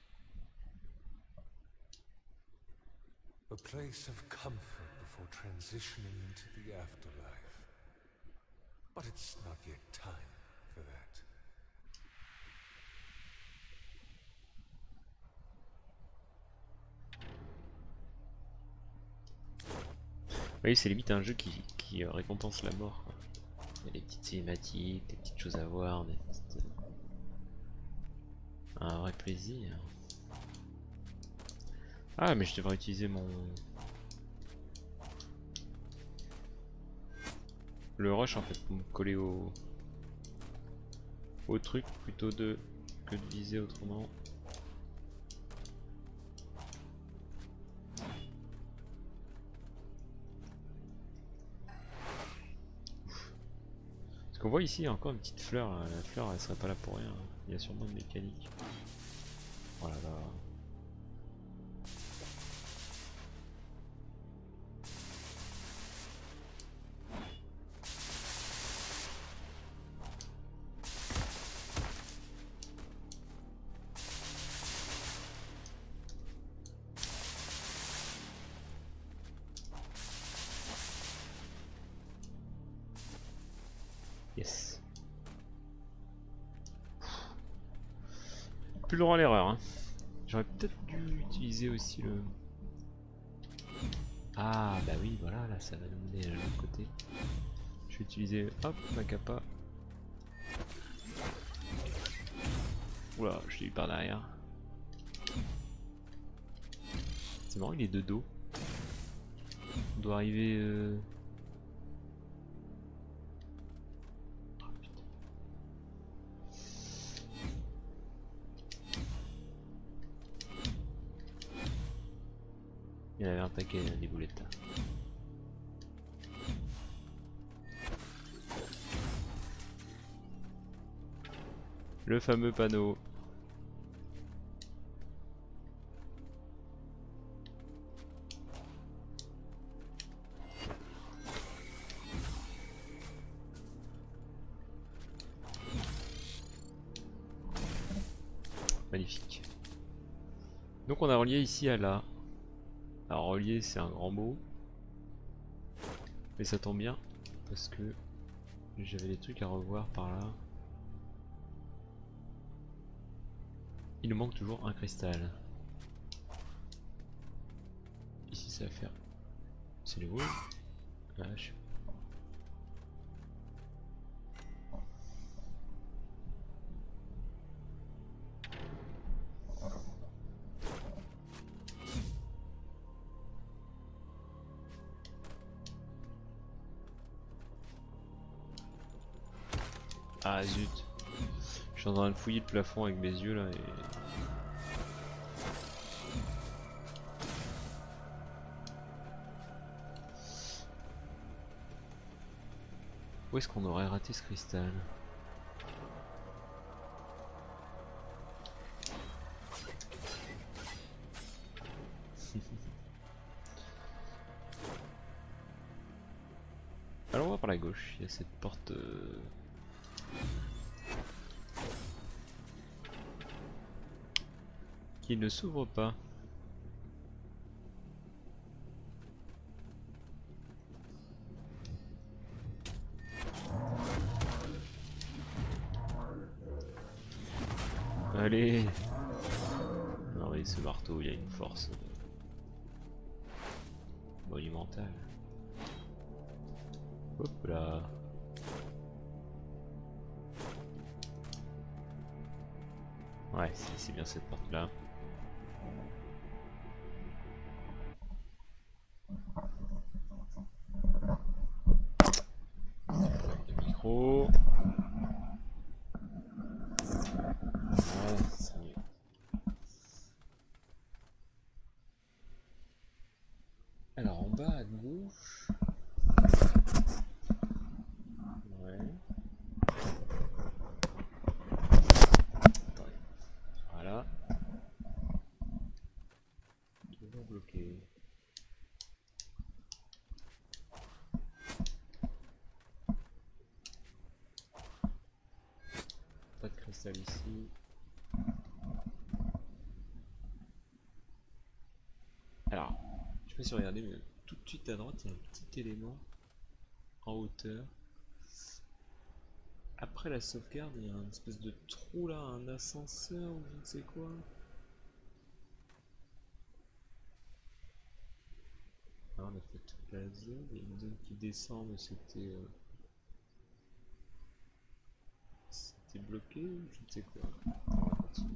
A place of comfort before transitioning into the afterlife. But it's not yet time for that. Oui, c'est limite un jeu qui récompense la mort, quoi. Il y a des petites cinématiques, des petites choses à voir, des petites... un vrai plaisir. Ah, mais je devrais utiliser mon... le rush en fait pour me coller au truc plutôt que de viser autrement. Parce qu'on voit ici encore une petite fleur, là. La fleur elle serait pas là pour rien, il y a sûrement une mécanique. Voilà. Yes. Plus le droit à l'erreur. Hein. J'aurais peut-être dû utiliser aussi le... Ah bah oui, voilà, là ça va nous mener de l'autre côté. Je vais utiliser, hop, ma capa. Oula, je l'ai eu par derrière. C'est marrant, il est de dos. On doit arriver... Il y avait un paquet des boulettes. Le fameux panneau. Magnifique. Donc on a relié ici à là. Alors relier c'est un grand mot. Mais ça tombe bien. Parce que j'avais des trucs à revoir par là. Il nous manque toujours un cristal. Ici ça va faire... C'est le wood. Ah, je... Ah zut. Je suis en train de fouiller le plafond avec mes yeux là et... Où est-ce qu'on aurait raté ce cristal? par la gauche, il y a cette porte qui ne s'ouvre pas. Allez. Non mais ce marteau, il y a une force monumentale. Hop là. Ouais, c'est bien cette porte là. Le micro. Ouais, c'est mieux. Alors en bas à gauche. Ouais. Attendez. Voilà. Toujours bloqué. Pas de cristal ici. Alors, je sais pas si vous regardez, mais tout de suite à droite, il y a un petit élément en hauteur. Après la sauvegarde, il y a un espèce de trou là, un ascenseur ou je ne sais quoi. Ah, on a fait toute la zone, il y a une zone qui descend, mais c'était bloqué ou je ne sais quoi. On va continuer.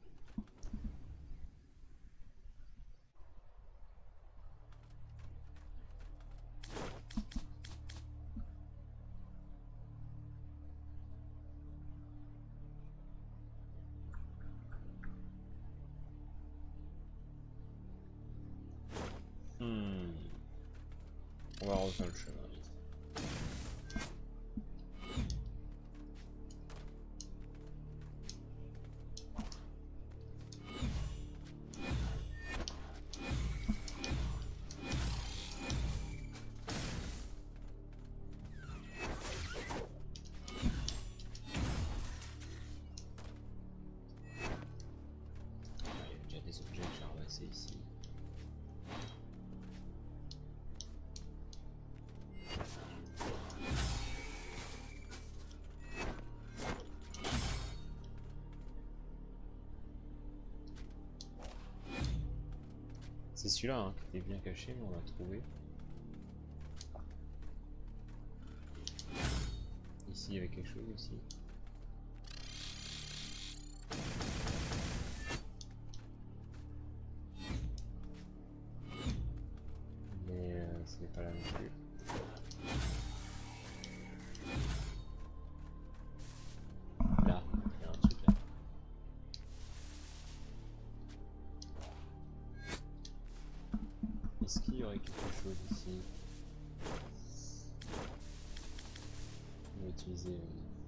On va refaire le chemin vite. Il y a déjà des objets que j'ai ramassés ici. C'est celui-là hein, qui était bien caché, mais on l'a trouvé. Ici, il y avait quelque chose aussi. Mais ce n'est pas là non plus. Là, il y a un truc là. Est-ce qu'il y aurait quelque chose ici? On va utiliser...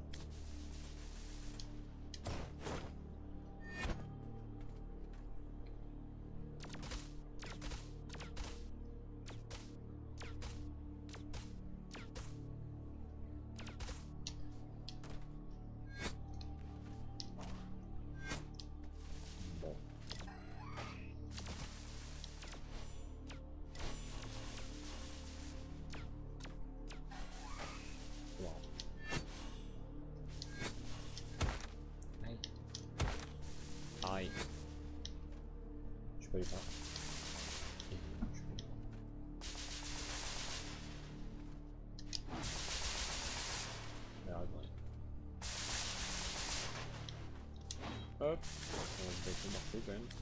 Bon. Wow. Aïe. Aïe. Je peux aller par là. Je peux aller par là. Alors, attendez. Hop. On va se battre le morceau quand même.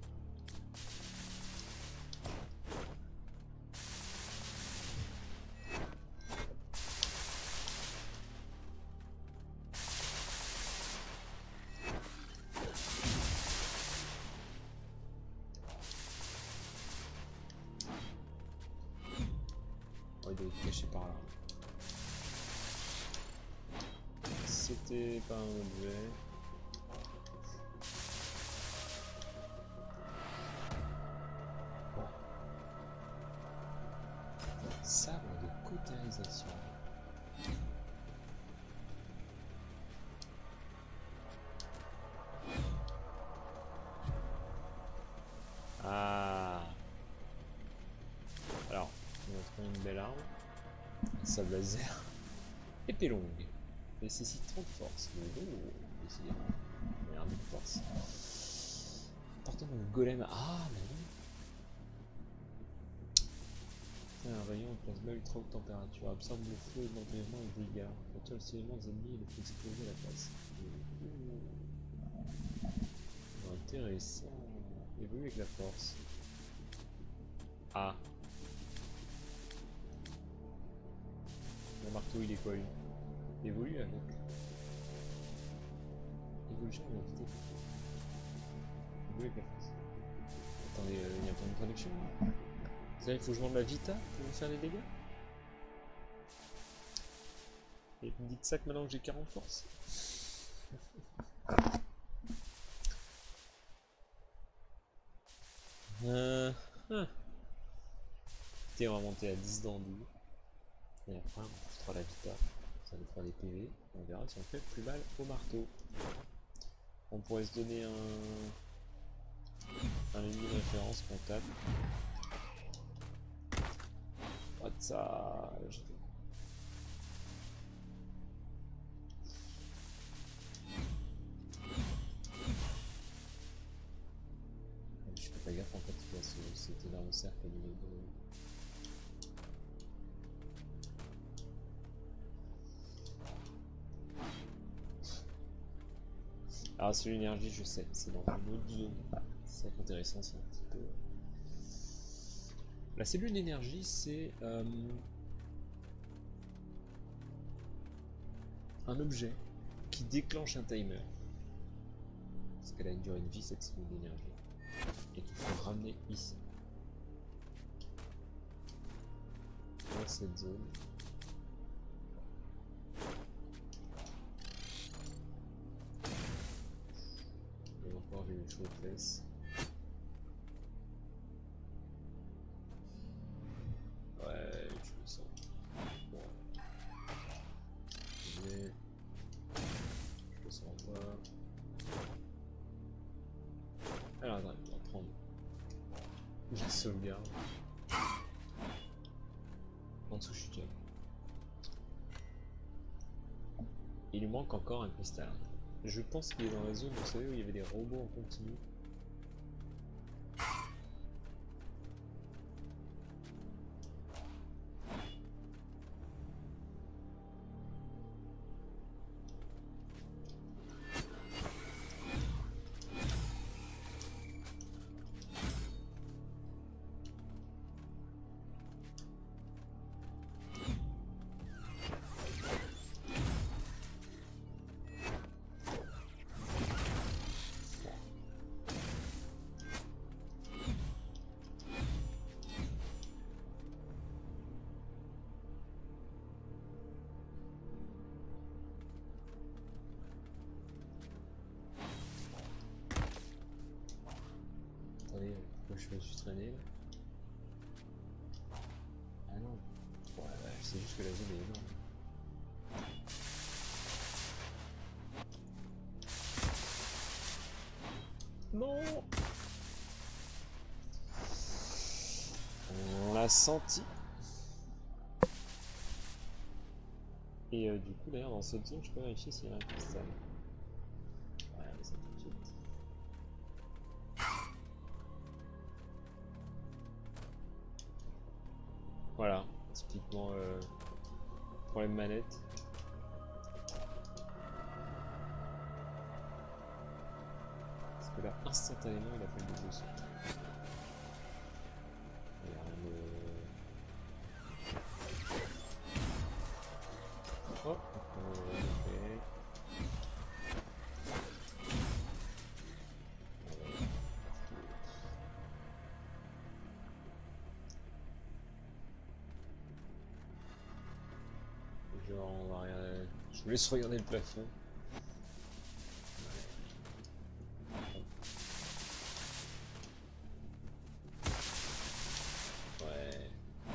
Oh, il doit être caché par là. C'était pas un objet. Sabre de cautérisation. Sable laser. Épée longue. Nécessite 30 de force. Oh, décidément. Merde de force. Portant le golem. Ah, mais oui. Un rayon en plasma ultra haute température. Absorbe le feu, l'enlèvement et le dégâts. Retire le ciellement des ennemis et le fait exploser la place. Intéressant. Évolue avec la force. Ah. Mon marteau il est quoi lui? Évolue avec. Évolution de la vitesse. Évolue avec la force. Attendez, il y a pas de traduction là. Ça, il faut que je vende la vita pour me faire des dégâts. Et vous me dites ça que maintenant que j'ai 40 force. Et on va monter à 10 d'enduit. Et après on fera la vita. Ça nous fera des PV. On verra si on fait plus mal au marteau. On pourrait se donner un ennemi de référence comptable. What ça? Je fais pas gaffe en fait, il y a cet énorme cercle au milieu de... Alors c'est l'énergie, je sais, c'est dans une autre zone. C'est intéressant, c'est un petit peu... La cellule d'énergie, c'est un objet qui déclenche un timer. Parce qu'elle a une durée de vie, cette cellule d'énergie. Et qu'il faut ramener ici. Dans cette zone. Et encore, j'ai une chaude-laisse. Ouais, je le sens. Bon. Je le sens pas. Alors, attends, on va prendre la sauvegarde. En dessous, je suis déjà. Il lui manque encore un cristal. Je pense qu'il est dans la zone, vous savez, où il y avait des robots en continu. Attendez, pourquoi je me suis traîné là? Ah non. Ouais, c'est juste que la zone est énorme. Non! On l'a senti. Et du coup, d'ailleurs, dans cette zone, je peux vérifier s'il y a un cristal. Ouais, mais ça tout de suite. Voilà, typiquement problème manette. Parce que là, instantanément, il a fait le double saut. Oh, ok. Genre, on va regarder. Je vous laisse regarder le plafond. Ouais.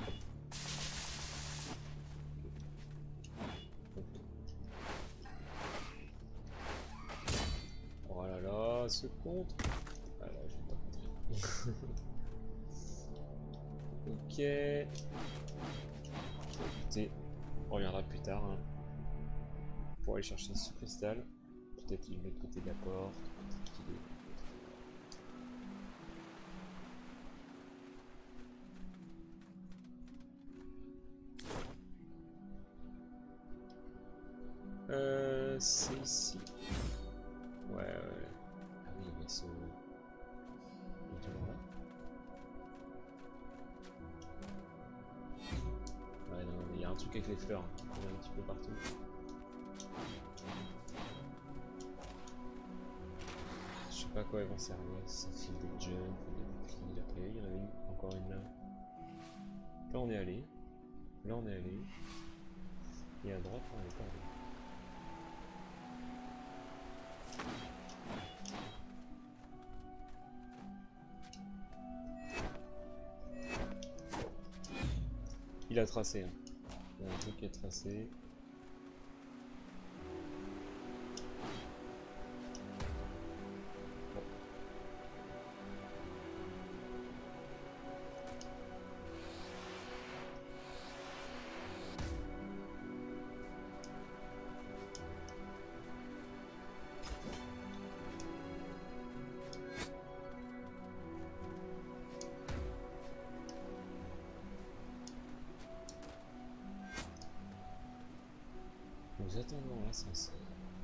Oh là là, ce contre. Ah là, je vais pas rentrer. Ok. Écoutez, On reviendra plus tard hein, pour aller chercher ce cristal. Peut-être il est de l'autre côté de la porte, peut-être qu'il est... c'est ici. Ouais, ouais. Ah oui, mais ce... Il est toujours là. Ouais, non, mais il y a un truc avec les fleurs. Hein. Il y en a un petit peu partout. Je sais pas à quoi elles vont servir. Ça file des jumps, des boucliers. Après, il y en avait une, encore une là. Là, on est allé. Là, on est allé. Et à droite, on est pas allé. Il a tracé. Hein. Il y a un truc qui est tracé. Nous attendons l'ascenseur.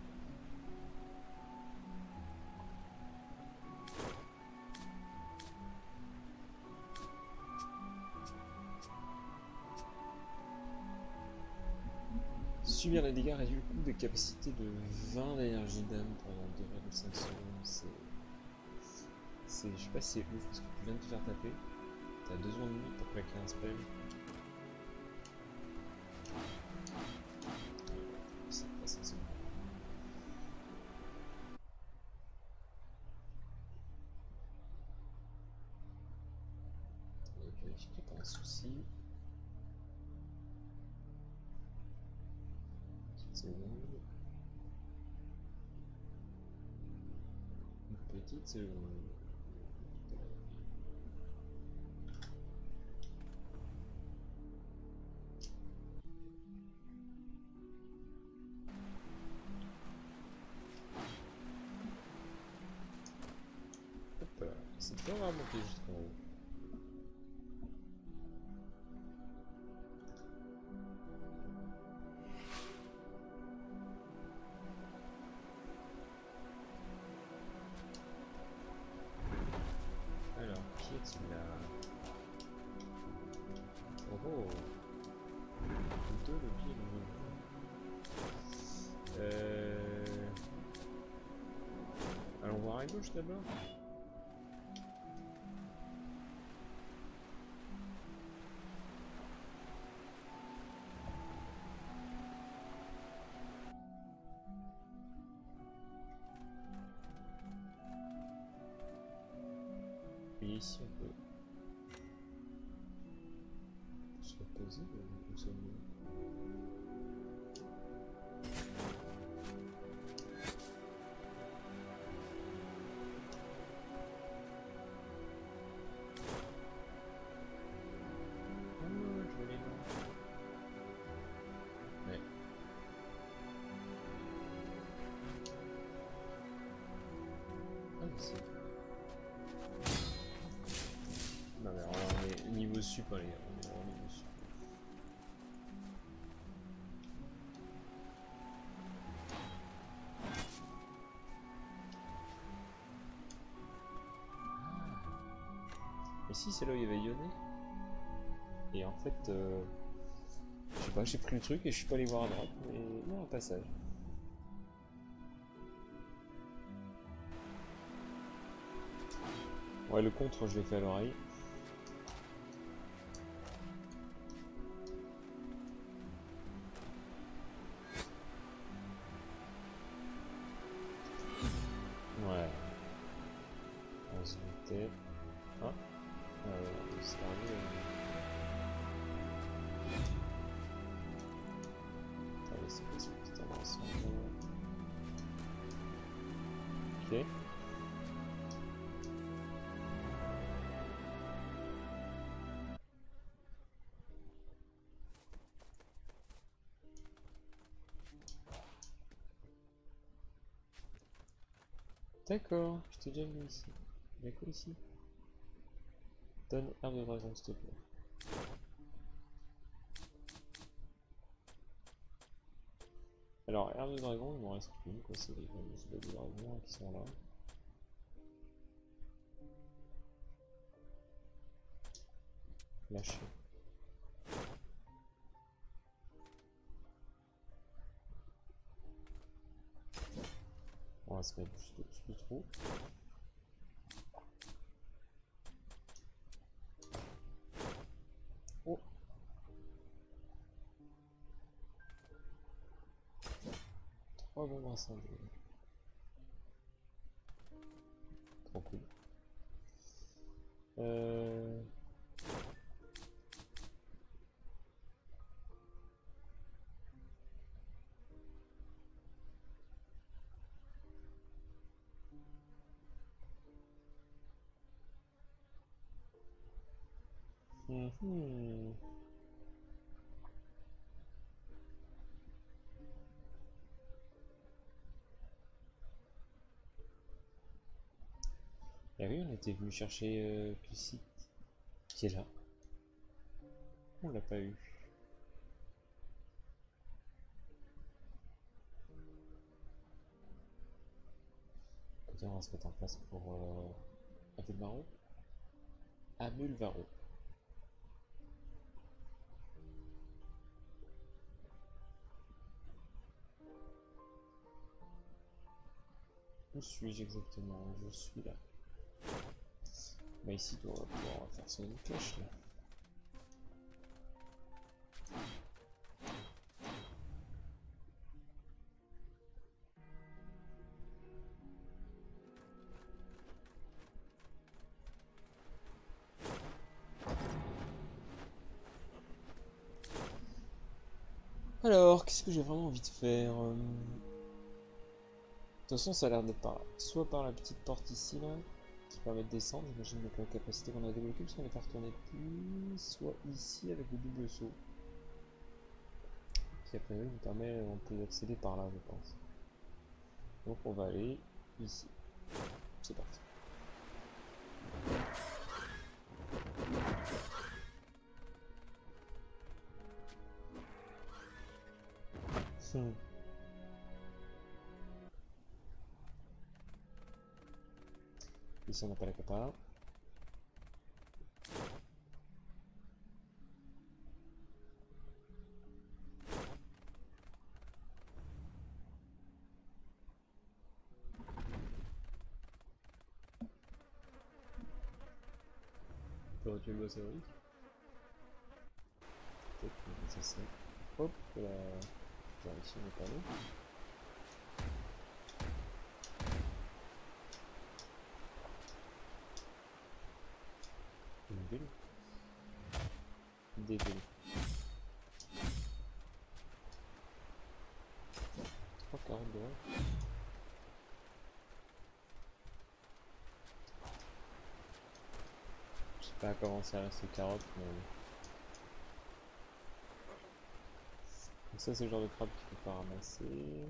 Subir les dégâts réduit le coût de capacité de 20 d'énergie d'âme pendant 2,5 secondes. C'est. Je sais pas si c'est ouf parce que tu viens de te faire taper. T'as 2 secondes et demie pour claquer un spell. C'est pas ça. Je vérifie qu'il n'y a pas un souci. Petite seconde. Une petite seconde. Hop, c'est pas vraiment monter jusqu'en haut. Alors, qui est-ce là? Oh, plutôt le pied allons voir à gauche d'abord. Et ici on peut se reposer ou sommes-nous? Non mais alors, on est niveau sup, les gars, on est vraiment niveau sup. Et si c'est là où il y avait Yone. Et en fait, je sais pas, j'ai pris le truc et je suis pas allé voir à droite, mais il y a un passage. Ouais, le contre, je l'ai fait à l'oreille. Ouais. On se mettait. Ah, c'est arrivé. Allez, c'est quoi ce petit avancement? Ok. D'accord, je t'ai déjà vu ici. Il y a quoi ici? Donne herbe de dragon, s'il te plaît. Alors, herbe de dragon, il m'en reste une, quoi. C'est les fameuses baies de dragon hein, qui sont là. Lâché. On va se mettre juste au-dessus du trou. Oh! Trois bombes incendies. Trop cool. Mhm. Ah oui, on était venu chercher le site qui est là. On l'a pas eu. Écoutez, on va se mettre en place pour Amulvaro. Amulvaro. Où suis-je exactement? Je suis là. Bah ici, on va pouvoir faire son cache là. Alors, qu'est-ce que j'ai vraiment envie de faire de toute façon, ça a l'air d'être par là. Soit par la petite porte ici, là, qui permet de descendre, j'imagine avec la capacité qu'on a débloquée, parce qu'on n'est pas retourné depuis. Soit ici, avec le double saut. Qui, a priori, nous permet, on peut y accéder par là, je pense. Donc, on va aller ici. C'est parti. Ici, on n'a pas la capa. On peut retirer le boss théorique. Peut-être que ça c'est. Hop là. Genre ici, on n'est pas là. Une bulle. Des bulles. 3,40 $. Je sais pas à comment servir ces carottes, mais. Donc ça, c'est le genre de crabe qu'il faut pas ramasser.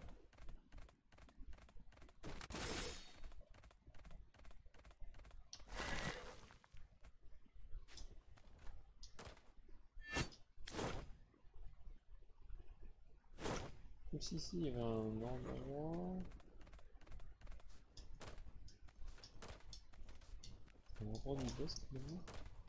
Comme si ici il y avait un endroit. Un endroit du boss finalement.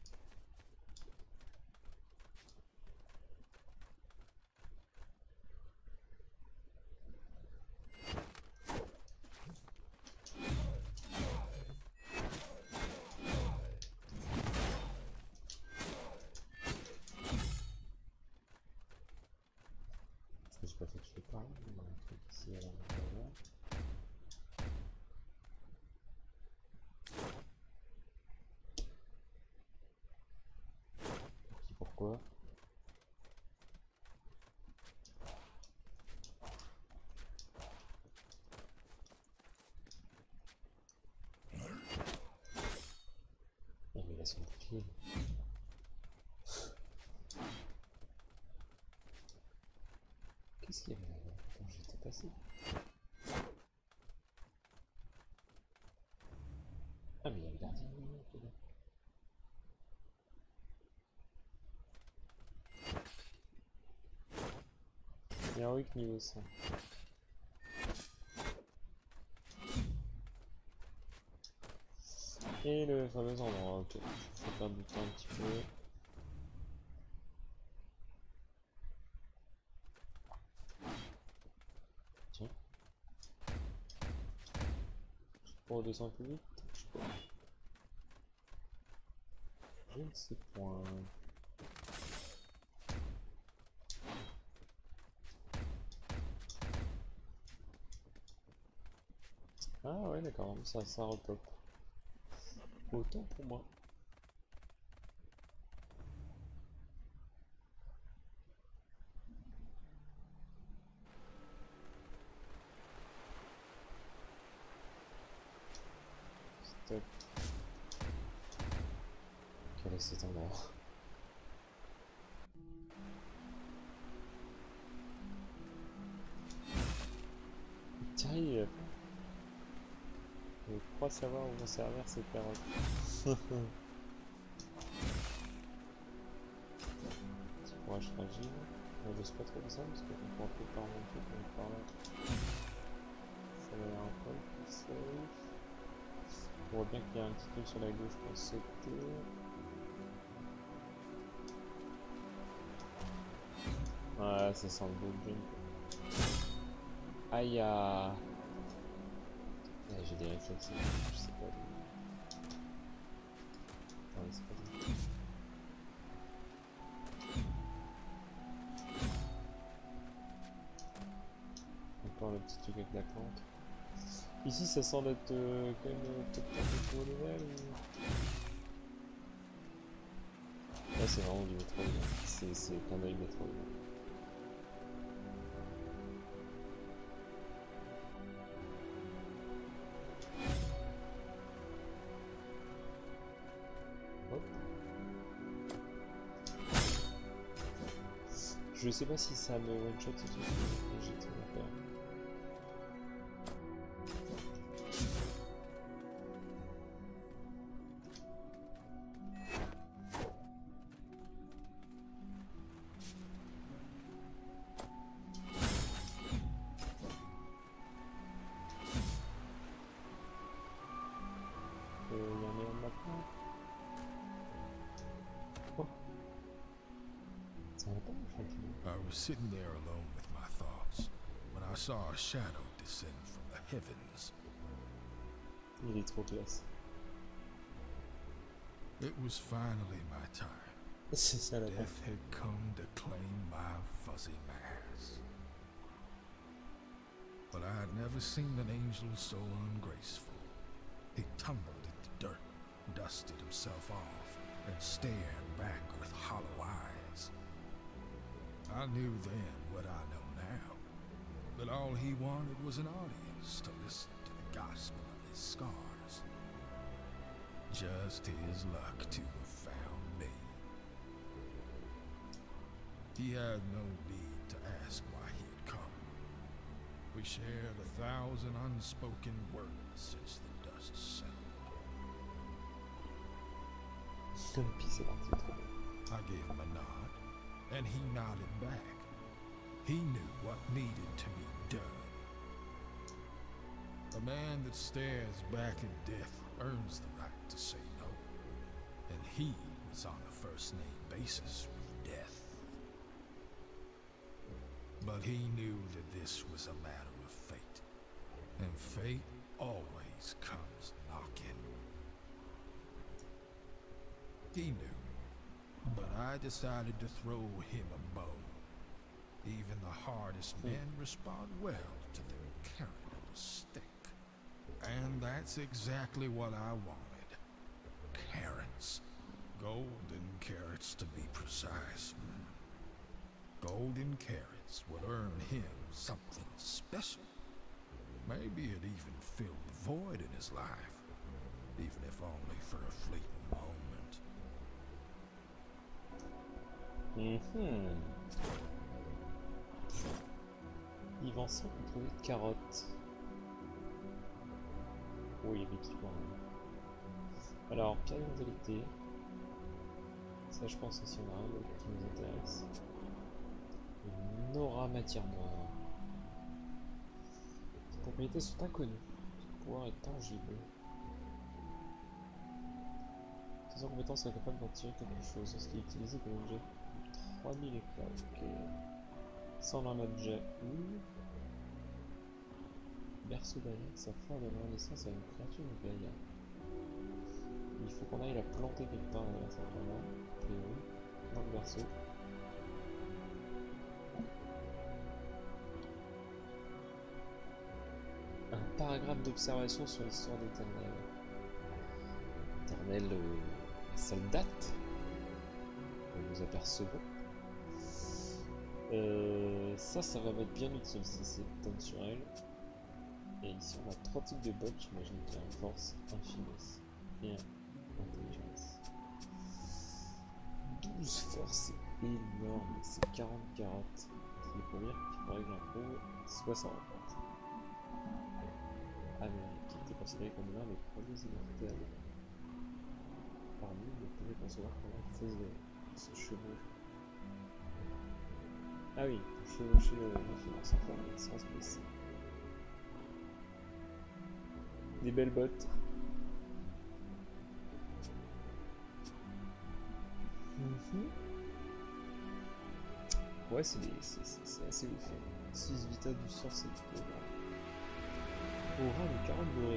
Je me suis pas fait tuer par là, il y a un truc ici à l'intérieur. Pourquoi? Oh, mais il a son bouclier. Qu'est-ce qu'il y avait là-bas quand j'étais passé? Ah mais il y a le gardien. Heroic niveau 100. Et le fameux endroit, ok. Faut perdre du temps un petit peu. Tiens. Pour 200 plus vite, je sais pas. Je ne sais point. Ah ouais d'accord, ça repop. Autant pour moi. Stop. Quel est cet endroit? Tiens, je crois savoir où vont servir ces carottes. Petit courage fragile. J'ose pas trop ça parce qu'on peut un peu par remonter comme par là. Ça va y avoir un peu plus safe. On voit bien qu'il y a un petit truc sur la gauche pour sauter. Ouais, ça sent le beau jump. Aïe ah. Ouais, j'ai des réflexes, je sais pas. Attendez, c'est pas ça. Encore le petit truc avec la plante. Ici, ça semble être quand même peut-être un peu trop level ou... Là, c'est vraiment du métro. C'est plein d'œil métro. Je sais pas si ça me one shot si j'ai tout à faire. Il y a un néon maintenant. Oh. Ça va pas tranquille. I was sitting there alone with my thoughts when I saw a shadow descend from the heavens. Il est trop classe. It was finally my time. C'est ça la Death had come to claim my fuzzy mass. But I had never seen an angel so ungraceful. He tumbled into dirt, dusted himself off, and stared back with hollow eyes. I knew then what I know now, that all he wanted was an audience to listen to the gospel of his scars. Just his luck to have found me. He had no need to ask why he had come. We shared 1,000 unspoken words since the dust settled. Puis c'est parti trop. I gave him a nod, and he nodded back. He knew what needed to be done. A man that stares back at death earns the right to say no, and he was on a first-name basis with death. But he knew that this was a matter of fate, and fate always comes knocking. He knew, but I decided to throw him a bone. Even the hardest men respond well to the carrot of a stick. And that's exactly what I wanted. Carrots. Golden carrots, to be precise. Golden carrots would earn him something special. Maybe it even filled the void in his life, even if only for a fleeting moment. Yvan 100 pour trouver de carottes. Oh, il y a l'équipement. Alors, pierre d'immortalité. Ça, je pense aussi, on a un autre qui nous intéresse. Une aura matière noire. Ses propriétés sont inconnues. Son pouvoir est tangible. Ses compétences sont capables d'en tirer quelque chose. Ce qui est utilisé comme objet. 3000 éclats, ok. Ça, on en a déjà une. Berceau Gaïa, sa fin donnera naissance à une créature de Gaïa. Il faut qu'on aille la planter quelque part dans certainement, a priori, dans le berceau. Un paragraphe d'observation sur l'histoire d'Éternel. Éternel, seule date. Nous apercevons. Ça va m'être bien utile si c'est tonne sur elle. Et ici on a 3 types de bots, j'imagine qu'il y a un force, un finesse et un intelligence. 12 force, c'est énorme, c'est 40 carottes. C'est les premières qu'il faudrait que j'en trouve 60. Amérique, qui était considéré comme l'un des premiers immortels. Parmi eux, on pouvait concevoir comment il faisait ce chevauche. Ah oui, pour chevaucher l'influence infernale sans se blesser. Des belles bottes. Ouais, c'est assez ouf. 6 vita du sort, c'est trop grand. Aura de 40 dorés.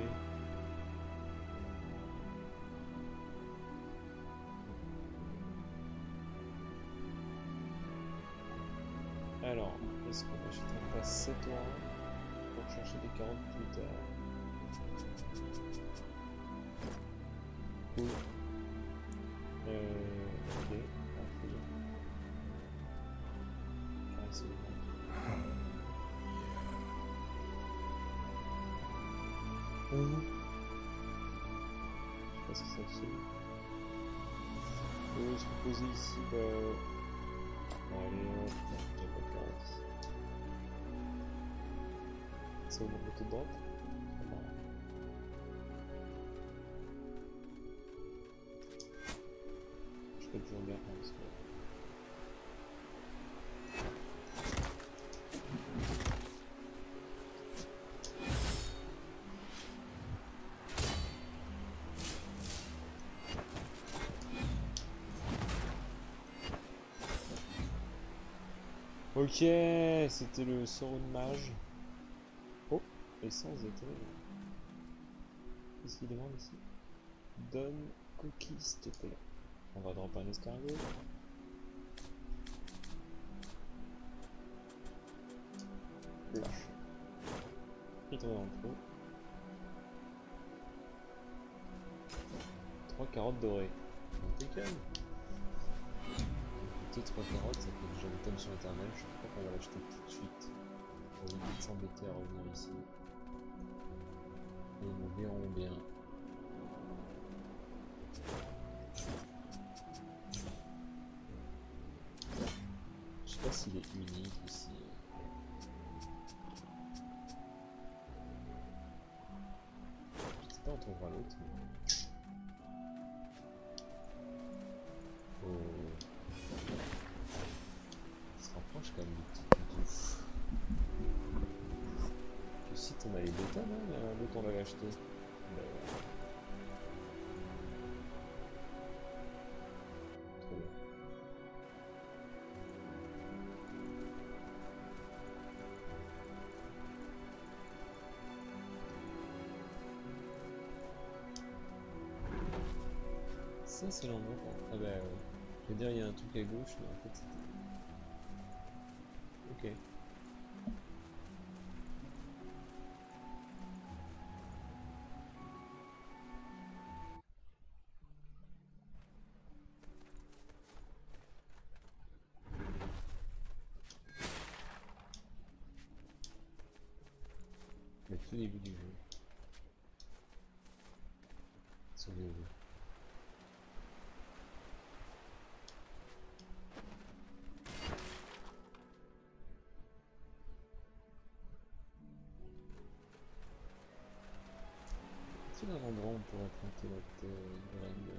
Alors, est-ce qu'on achètera pas 7 auras pour chercher des 40 plus tard? Cool. Ok. Caresser le ventre. Je sais pas ce que ça fait. Se reposer ici, allez hop, j'ai pas de caresse. Ça augmente le taux de drop. Je peux toujours bien parce que... Ok, c'était le Sauron mage. Oh, essence d'été. Qu'est-ce qu'il demande ici? Donne coquille, s'il te plaît. On va dropper un escargot. Lâche. Il tombe dans le trou. 3 carottes dorées. Impeccable. 3 carottes, ça fait déjà une tonne sur Éternel, je crois qu'on va l'acheter tout de suite pour éviter de s'embêter à revenir ici. Et nous verrons bien. Je sais pas s'il est unique ici. Je sais pas, on trouvera l'autre. Mais... Ça se rapproche quand même du petit ouf. Le site on a les bêtas là, l'autre on l'avait acheté. Trop bien. Ça c'est l'endroit. Ah bah ouais. Je veux dire il y a un truc à gauche mais en fait c'était... Ok. Le tout début du jeu. Souvenez-vous. Est-il un endroit où on pourrait planter notre graine?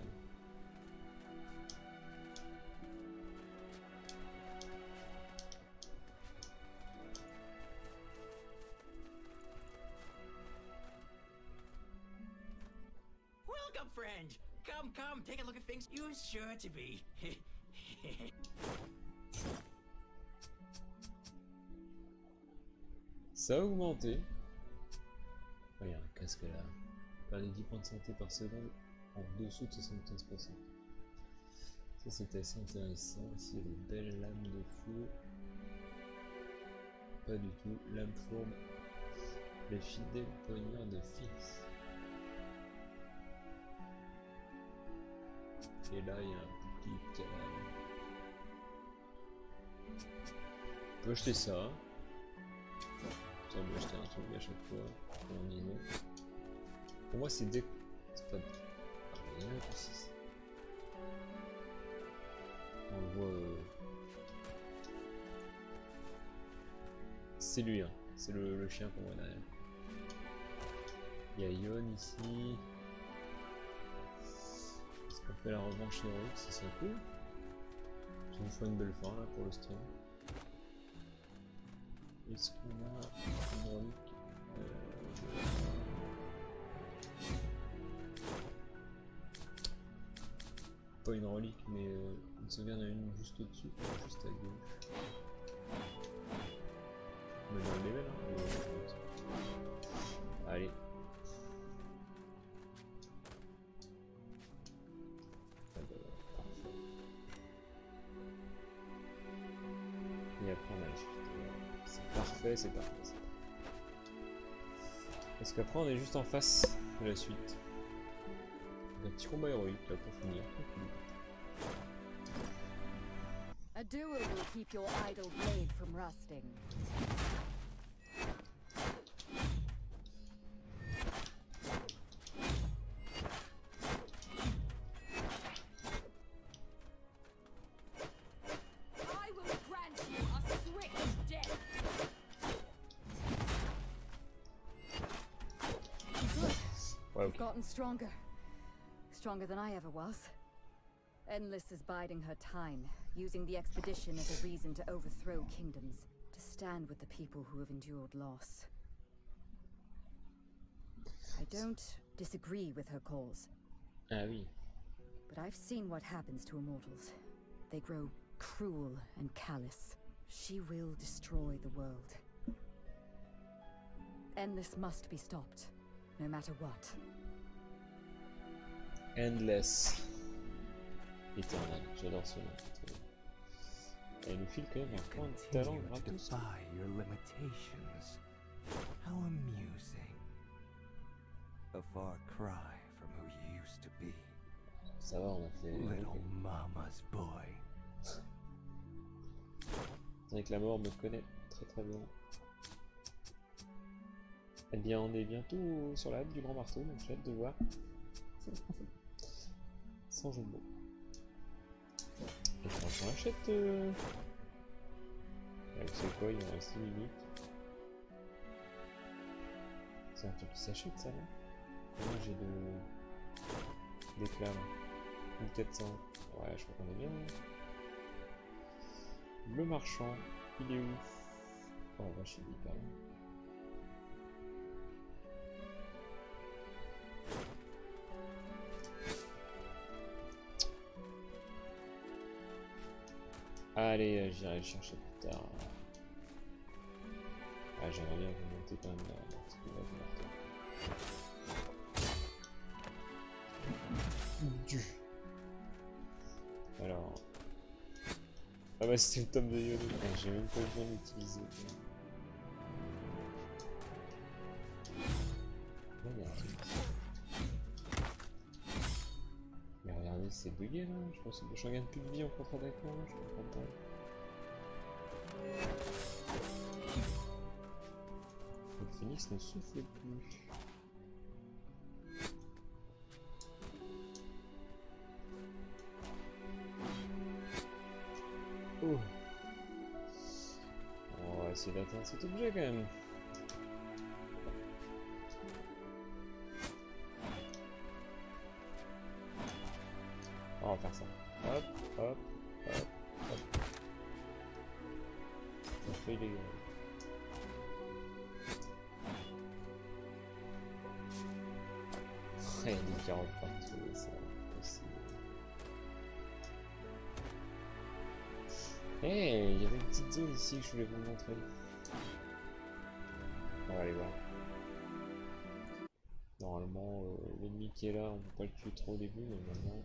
Welcome, friend. Come, take a look at things. You're sure to be. Ça a augmenté. Oh, il y a un casque là. Perdez 10 points de santé par seconde en dessous de 75%. Ça c'était assez intéressant. Ici il y a des belles lames de feu. Pas du tout. Lame fourbe. Les fidèles poignards de fils. Et là il y a un bouclier de cavale. On peut acheter ça. Ça on peut acheter un truc à chaque fois. On y est. Pour moi c'est des... C'est pas... Ah, il y en a que 6. On le voit... C'est lui, hein. C'est le chien qu'on voit derrière. Il y a Yon ici. Est-ce qu'on fait la revanche héroïque? Ça serait cool. Ça nous fera une belle fin là pour le stream. Est-ce qu'on a une relique? Pas une relique, mais une sauvegarde à une juste au-dessus, juste à gauche. On est dans le level, hein. Allez. Parfait. Et après on a la suite. C'est parfait, c'est parfait. Parce qu'après on est juste en face de la suite. Un petit combat héroïque là pour finir. A duel will keep your idle blade from rusting. I will grant you a swift death. Ouais, You've gotten stronger. Stronger than I ever was. Endless is biding her time, using the expedition as a reason to overthrow kingdoms, to stand with the people who have endured loss. I don't disagree with her cause. Ah oui. But I've seen what happens to immortals. They grow cruel and callous. She will destroy the world. Endless must be stopped, no matter what. Endless. Éternel, j'adore ce nom. Elle nous file quand même un point de talent gratos. Your limitations. How amusing. A far cry from who you used to be. Ça va, on a fait... Little mama's boy. C'est vrai que la mort me connaît très très bien. Eh bien, on est bientôt sur la hâte du grand marteau, donc j'ai hâte de voir. Sans jeu de mots. Et je pense qu'on l'achète. C'est quoi, il en reste 6 minutes. C'est un truc qui s'achète ça, non? Moi j'ai des clames. 1400. Ouais, je crois qu'on est bien. Le marchand, il est où? Oh la vache, il est hyper loin. Allez, j'irai le chercher plus tard. Ah, j'aimerais bien vous monter quand même la petite boîte de marteau. Alors... Ah bah c'était le tome de Yoda, j'ai même pas besoin d'utiliser. Là, il y a un truc. Mais regardez, c'est bugué là, je pense que je regarde plus de vie en contre-attaquant, je comprends pas. Le phénix ne souffle plus. Oh. On va essayer d'atteindre cet objet quand même. va faire ça. Hop, hop, hop, hop. Ça fait illégal. Il y a des carottes partout, c'est impossible. Hey, il y avait une petite zone ici que je voulais vous montrer. On va aller voir. Normalement, l'ennemi qui est là, on peut pas le tuer trop au début, mais maintenant...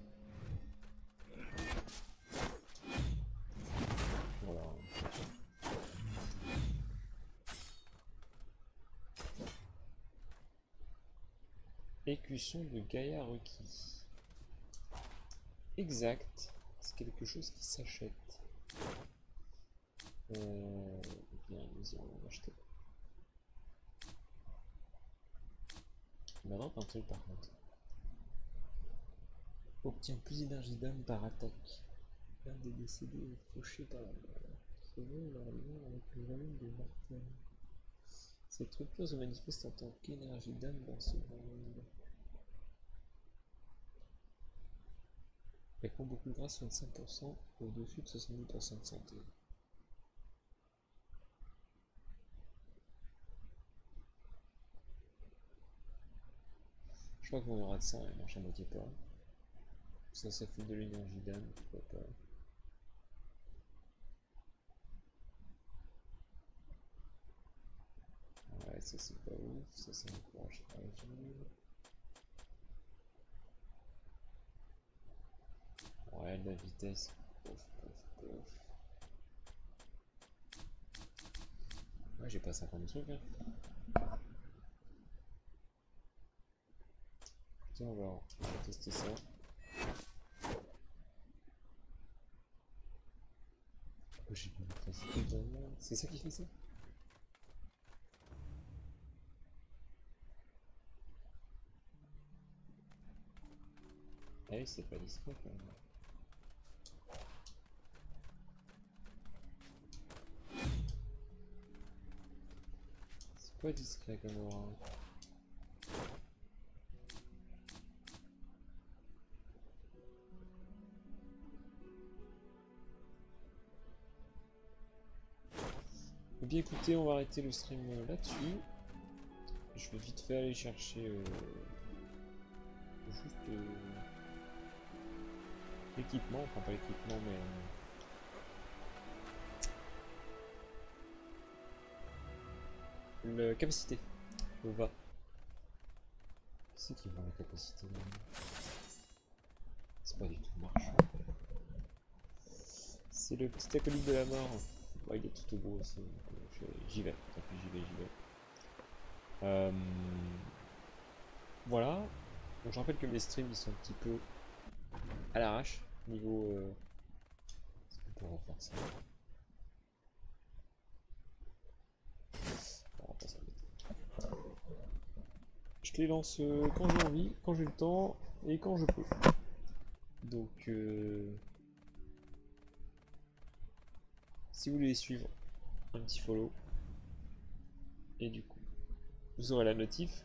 Voilà. Écusson de Gaïa requis. Exact. C'est quelque chose qui s'achète. Bien, nous irons l'acheter. Maintenant, un truc par contre. Obtient plus d'énergie d'âme par attaque. L'un des décédés est fauché par la mort. Sauvons leur lien avec le volume des mortels. Cette rupture se manifeste en tant qu'énergie d'âme dans ce monde. Les combos plus gras 65% au-dessus de 70% de santé. Je crois qu'on aura de ça, il marche à moitié pas. Ça fait de l'énergie d'âme, pourquoi pas. Ouais, ça c'est pas ouf, ça m'encourage à agir. Ouais, de la vitesse. Pouf, pouf, pouf. Ouais, j'ai pas 50 trucs, hein. Tiens, on va tester ça. Oh, j'ai une capacité de... C'est ça qui fait ça? Ah oui, c'est pas discret quand même. C'est pas discret comme aura. Eh bien écoutez, on va arrêter le stream là-dessus. Je vais vite fait aller chercher juste l'équipement, enfin pas l'équipement mais la capacité. On va. C'est qui vend la capacité là? C'est pas du tout marche. C'est le petit acolyte de la mort. Ouais, il est tout au beau aussi. J'y vais, tant pis, j'y vais. Voilà. Donc, je rappelle que mes streams ils sont un petit peu à l'arrache. Niveau. Est-ce qu'on pourra faire ça? On va pas s'embêter. Je les lance quand j'ai envie, quand j'ai le temps et quand je peux. Donc. Si vous voulez suivre, un petit follow. Et du coup, vous aurez la notif.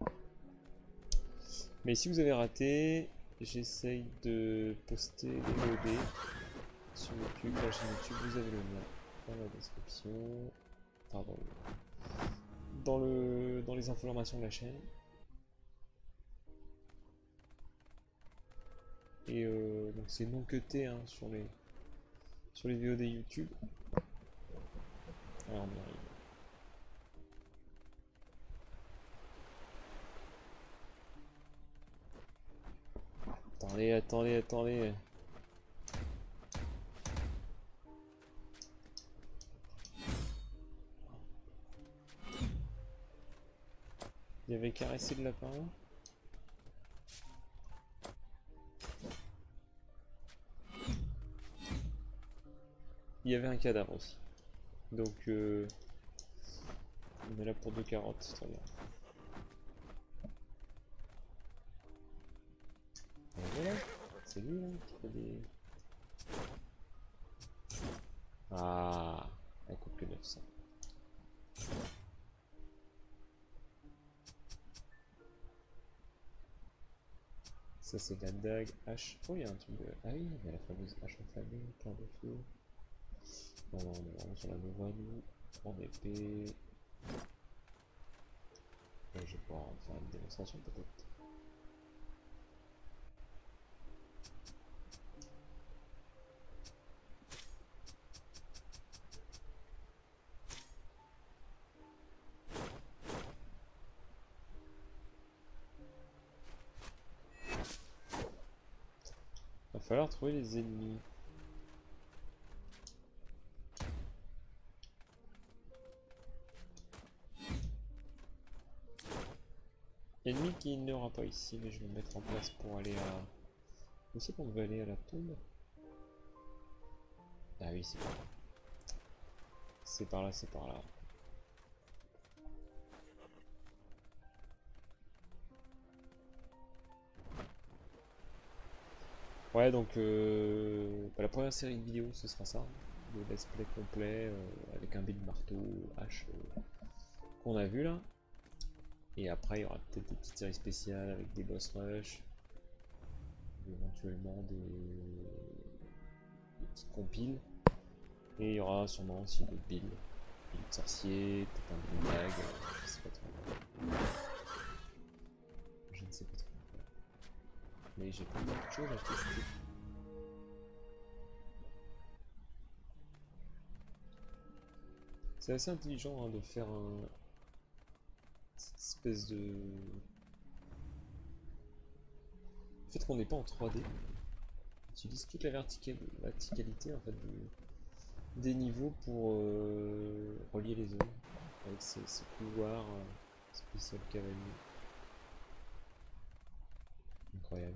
Mais si vous avez raté, j'essaye de poster les VOD sur YouTube, la chaîne YouTube, vous avez le lien dans la description. Pardon. Dans les informations de la chaîne. Et donc c'est non cuté hein, sur les VOD YouTube. Alors on y arrive. Attendez. Il y avait caressé le lapin. Il y avait un cadavre aussi. Donc on est là pour 2 carottes, c'est très bien. Et voilà, c'est lui là qui fait des... Ah, elle coûte que 900. Ça c'est de la dague, hache. Oh, il y a un truc de. Ah oui, il y a la fameuse hache enflammée, plein de feu. Non, non, on est vraiment sur la Nova, nous. En épée. Je vais pouvoir en faire une démonstration peut-être. Va falloir trouver les ennemis. Ennemi qui n'y aura pas ici, mais je vais me mettre en place pour aller à... Où c'est qu'on devait aller à la tombe? Ah oui, c'est par là. C'est par là, c'est par là. Ouais, donc la première série de vidéos, ce sera ça. Le let's play complet, avec un build marteau, hache, qu'on a vu là. Et après, il y aura peut-être des petites séries spéciales avec des boss rush, éventuellement des petites compiles. Et il y aura sûrement aussi d'autres builds. Build de sorcier, peut-être un build mag, je sais pas trop. Je ne sais pas trop. Mais j'ai pas beaucoup de choses à tester. C'est assez intelligent hein, de faire un... cette espèce de... Le fait qu'on n'est pas en 3D, on utilise toute la verticalité en fait, des niveaux pour relier les zones, avec ces couloirs spécial cavalier. Incroyable.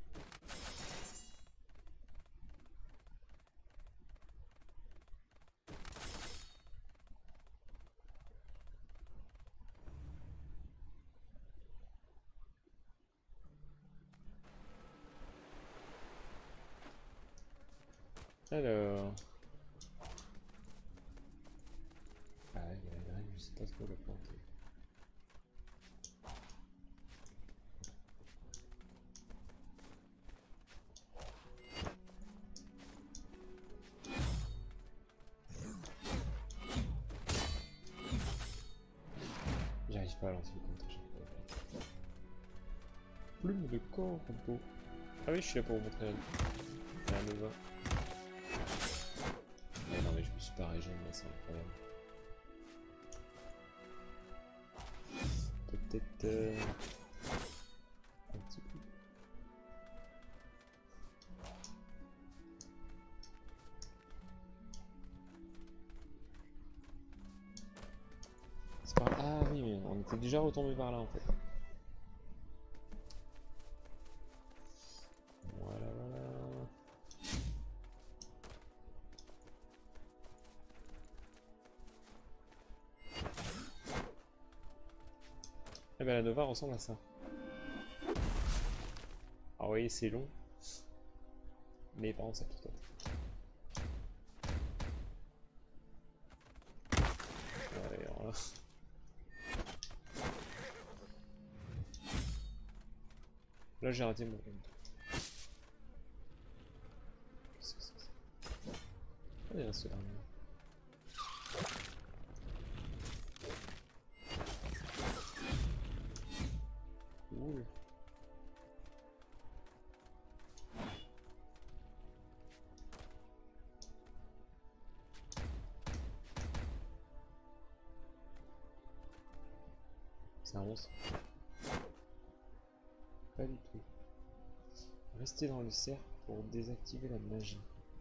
Alors... Ah, il y a la graine, je sais pas trop la planter. J'arrive pas à lancer le compte à chaque fois. Plume de corbeau. Ah oui, je suis là pour vous montrer la Nova. Mais non, mais je me suis pas régénéré, c'est incroyable. Peut-être un petit peu. C'est par... Ah oui, mais on était déjà retombé par là en fait. Voilà, voilà. Eh ben la Nova ressemble à ça. Ah oui, c'est long. Mais par contre ça picote. Ouais, alors là... Là j'ai raté mon compte. Qu'est-ce que c'est ça? Ah, il y a un seul arme. Cool. C'est un monstre. Pas du tout. Restez dans le cercle pour désactiver la magie.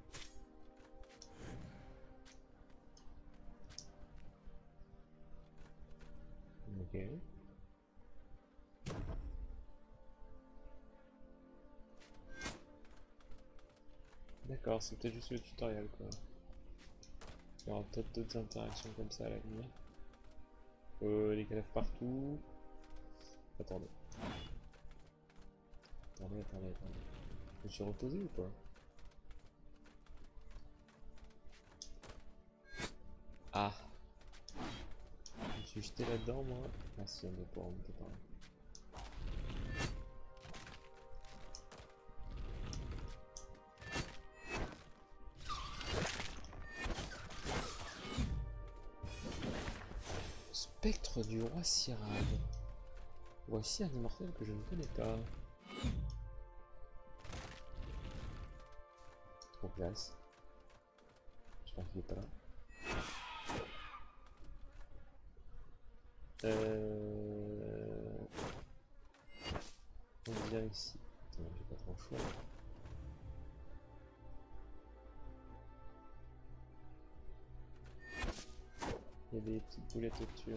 Ok. D'accord, c'est peut-être juste le tutoriel quoi. Il y aura peut-être d'autres interactions comme ça à l'avenir. Les cadavres partout. Attendez. Attendez. Je me suis reposé ou pas? Ah. Je me suis jeté là-dedans moi. Ah si, on est pas par là. Spectre du roi Sirad. Voici un immortel que je ne connais pas. Trop classe. J'espère qu'il est pas là. On vient ici. Attends, j'ai pas trop le choix. Il y a des petites boulettes au-dessus.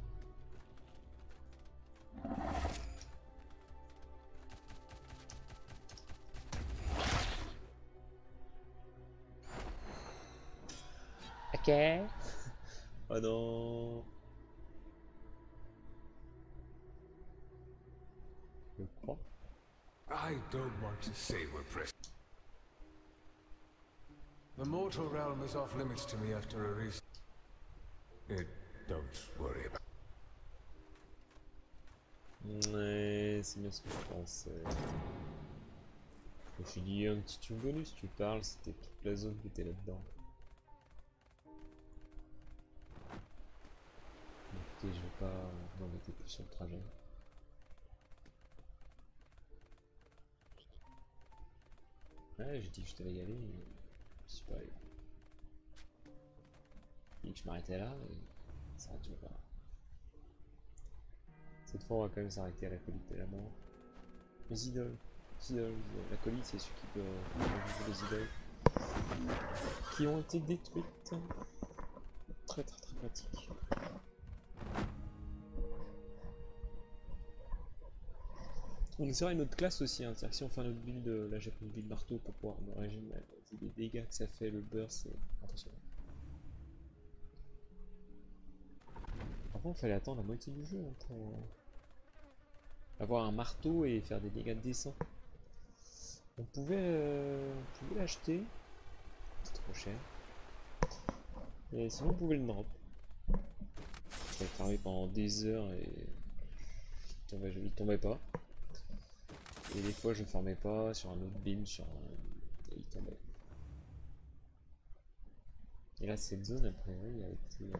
Ok. Oh non. Je crois. I don't want to say we're pressed. The mortal realm is off limits to me after a reason. Don't worry about. Ouais, c'est bien ce que je pensais. Je me suis dit un petit tube bonus, tu parles, c'était toute la zone qui était là-dedans. Écoutez, je vais pas m'embêter plus sur le trajet. Ouais, j'ai dit que je devais y aller, mais je suis pas allé. J'ai dit que je m'arrêtais là, et ça arrête toujours pas. Cette fois, on va quand même s'arrêter à la colite de la mort. Les idoles. La colite, c'est celui qui peut revivre les idoles. Qui ont été détruites. Très pratique. On essaiera une autre classe aussi, hein. C'est-à-dire que si on fait un autre build, là j'ai pris une build marteau pour pouvoir me régénérer les dégâts que ça fait, le burst, c'est impressionnant. Par contre, il fallait attendre la moitié du jeu hein, pour avoir un marteau et faire des dégâts décents. On pouvait l'acheter, c'est trop cher. Et sinon on pouvait le drop. Je l'ai farmé pendant des heures et il tombait pas. Et des fois je farmais pas sur un autre build, et il tombait. Et là cette zone a priori a été...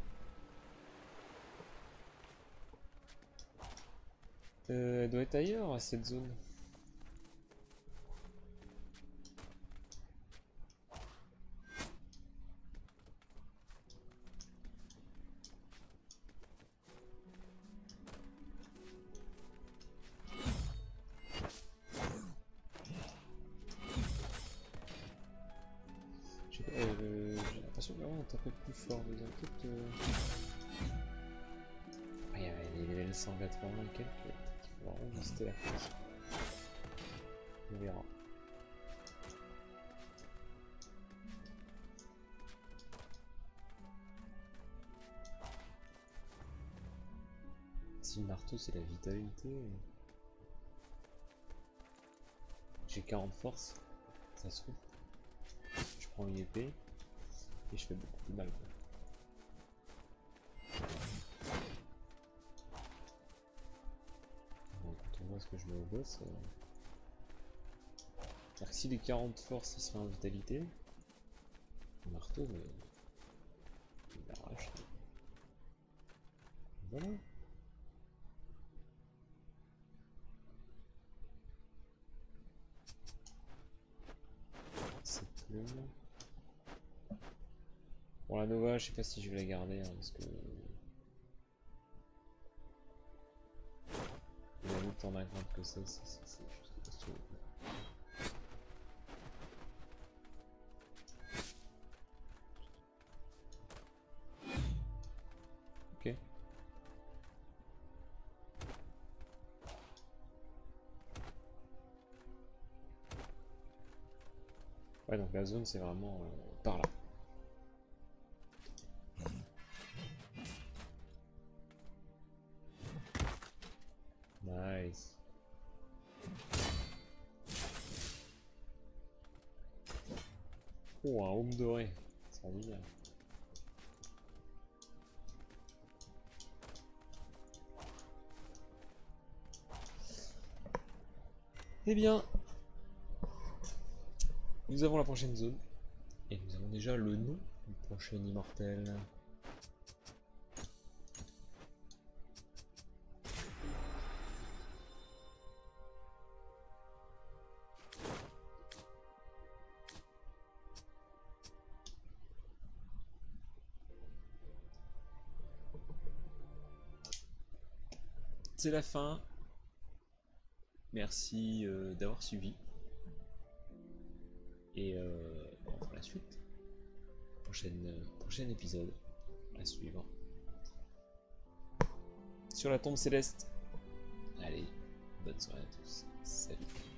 elle doit être ailleurs cette zone. J'ai l'impression que là on est un peu plus fort, mais peut-être... il y avait les level 180 et quelques, peut-être qu'il faut vraiment visiter la course. On verra. Si le marteau c'est la vitalité... J'ai 40 force, ça se trouve. Je prends une épée et je fais beaucoup plus mal quoi. Donc, quand on voit ce que je mets au boss, c'est-à-dire que si les 40 forces il serait en vitalité, le marteau mais il l'arrache. Voilà. C'est plume. Bon la Nova je sais pas si je vais la garder hein, parce que il y a autant d'incante que c'est juste costaud. Ok. Ouais donc la zone c'est vraiment par là. Nice. Oh un home doré, ça va bien. Eh bien, nous avons la prochaine zone. Et nous avons déjà le nom du prochain immortel. c'est la fin. Merci d'avoir suivi. Et on fera la suite. Prochain épisode à suivre. Sur la tombe céleste. Allez, bonne soirée à tous. Salut.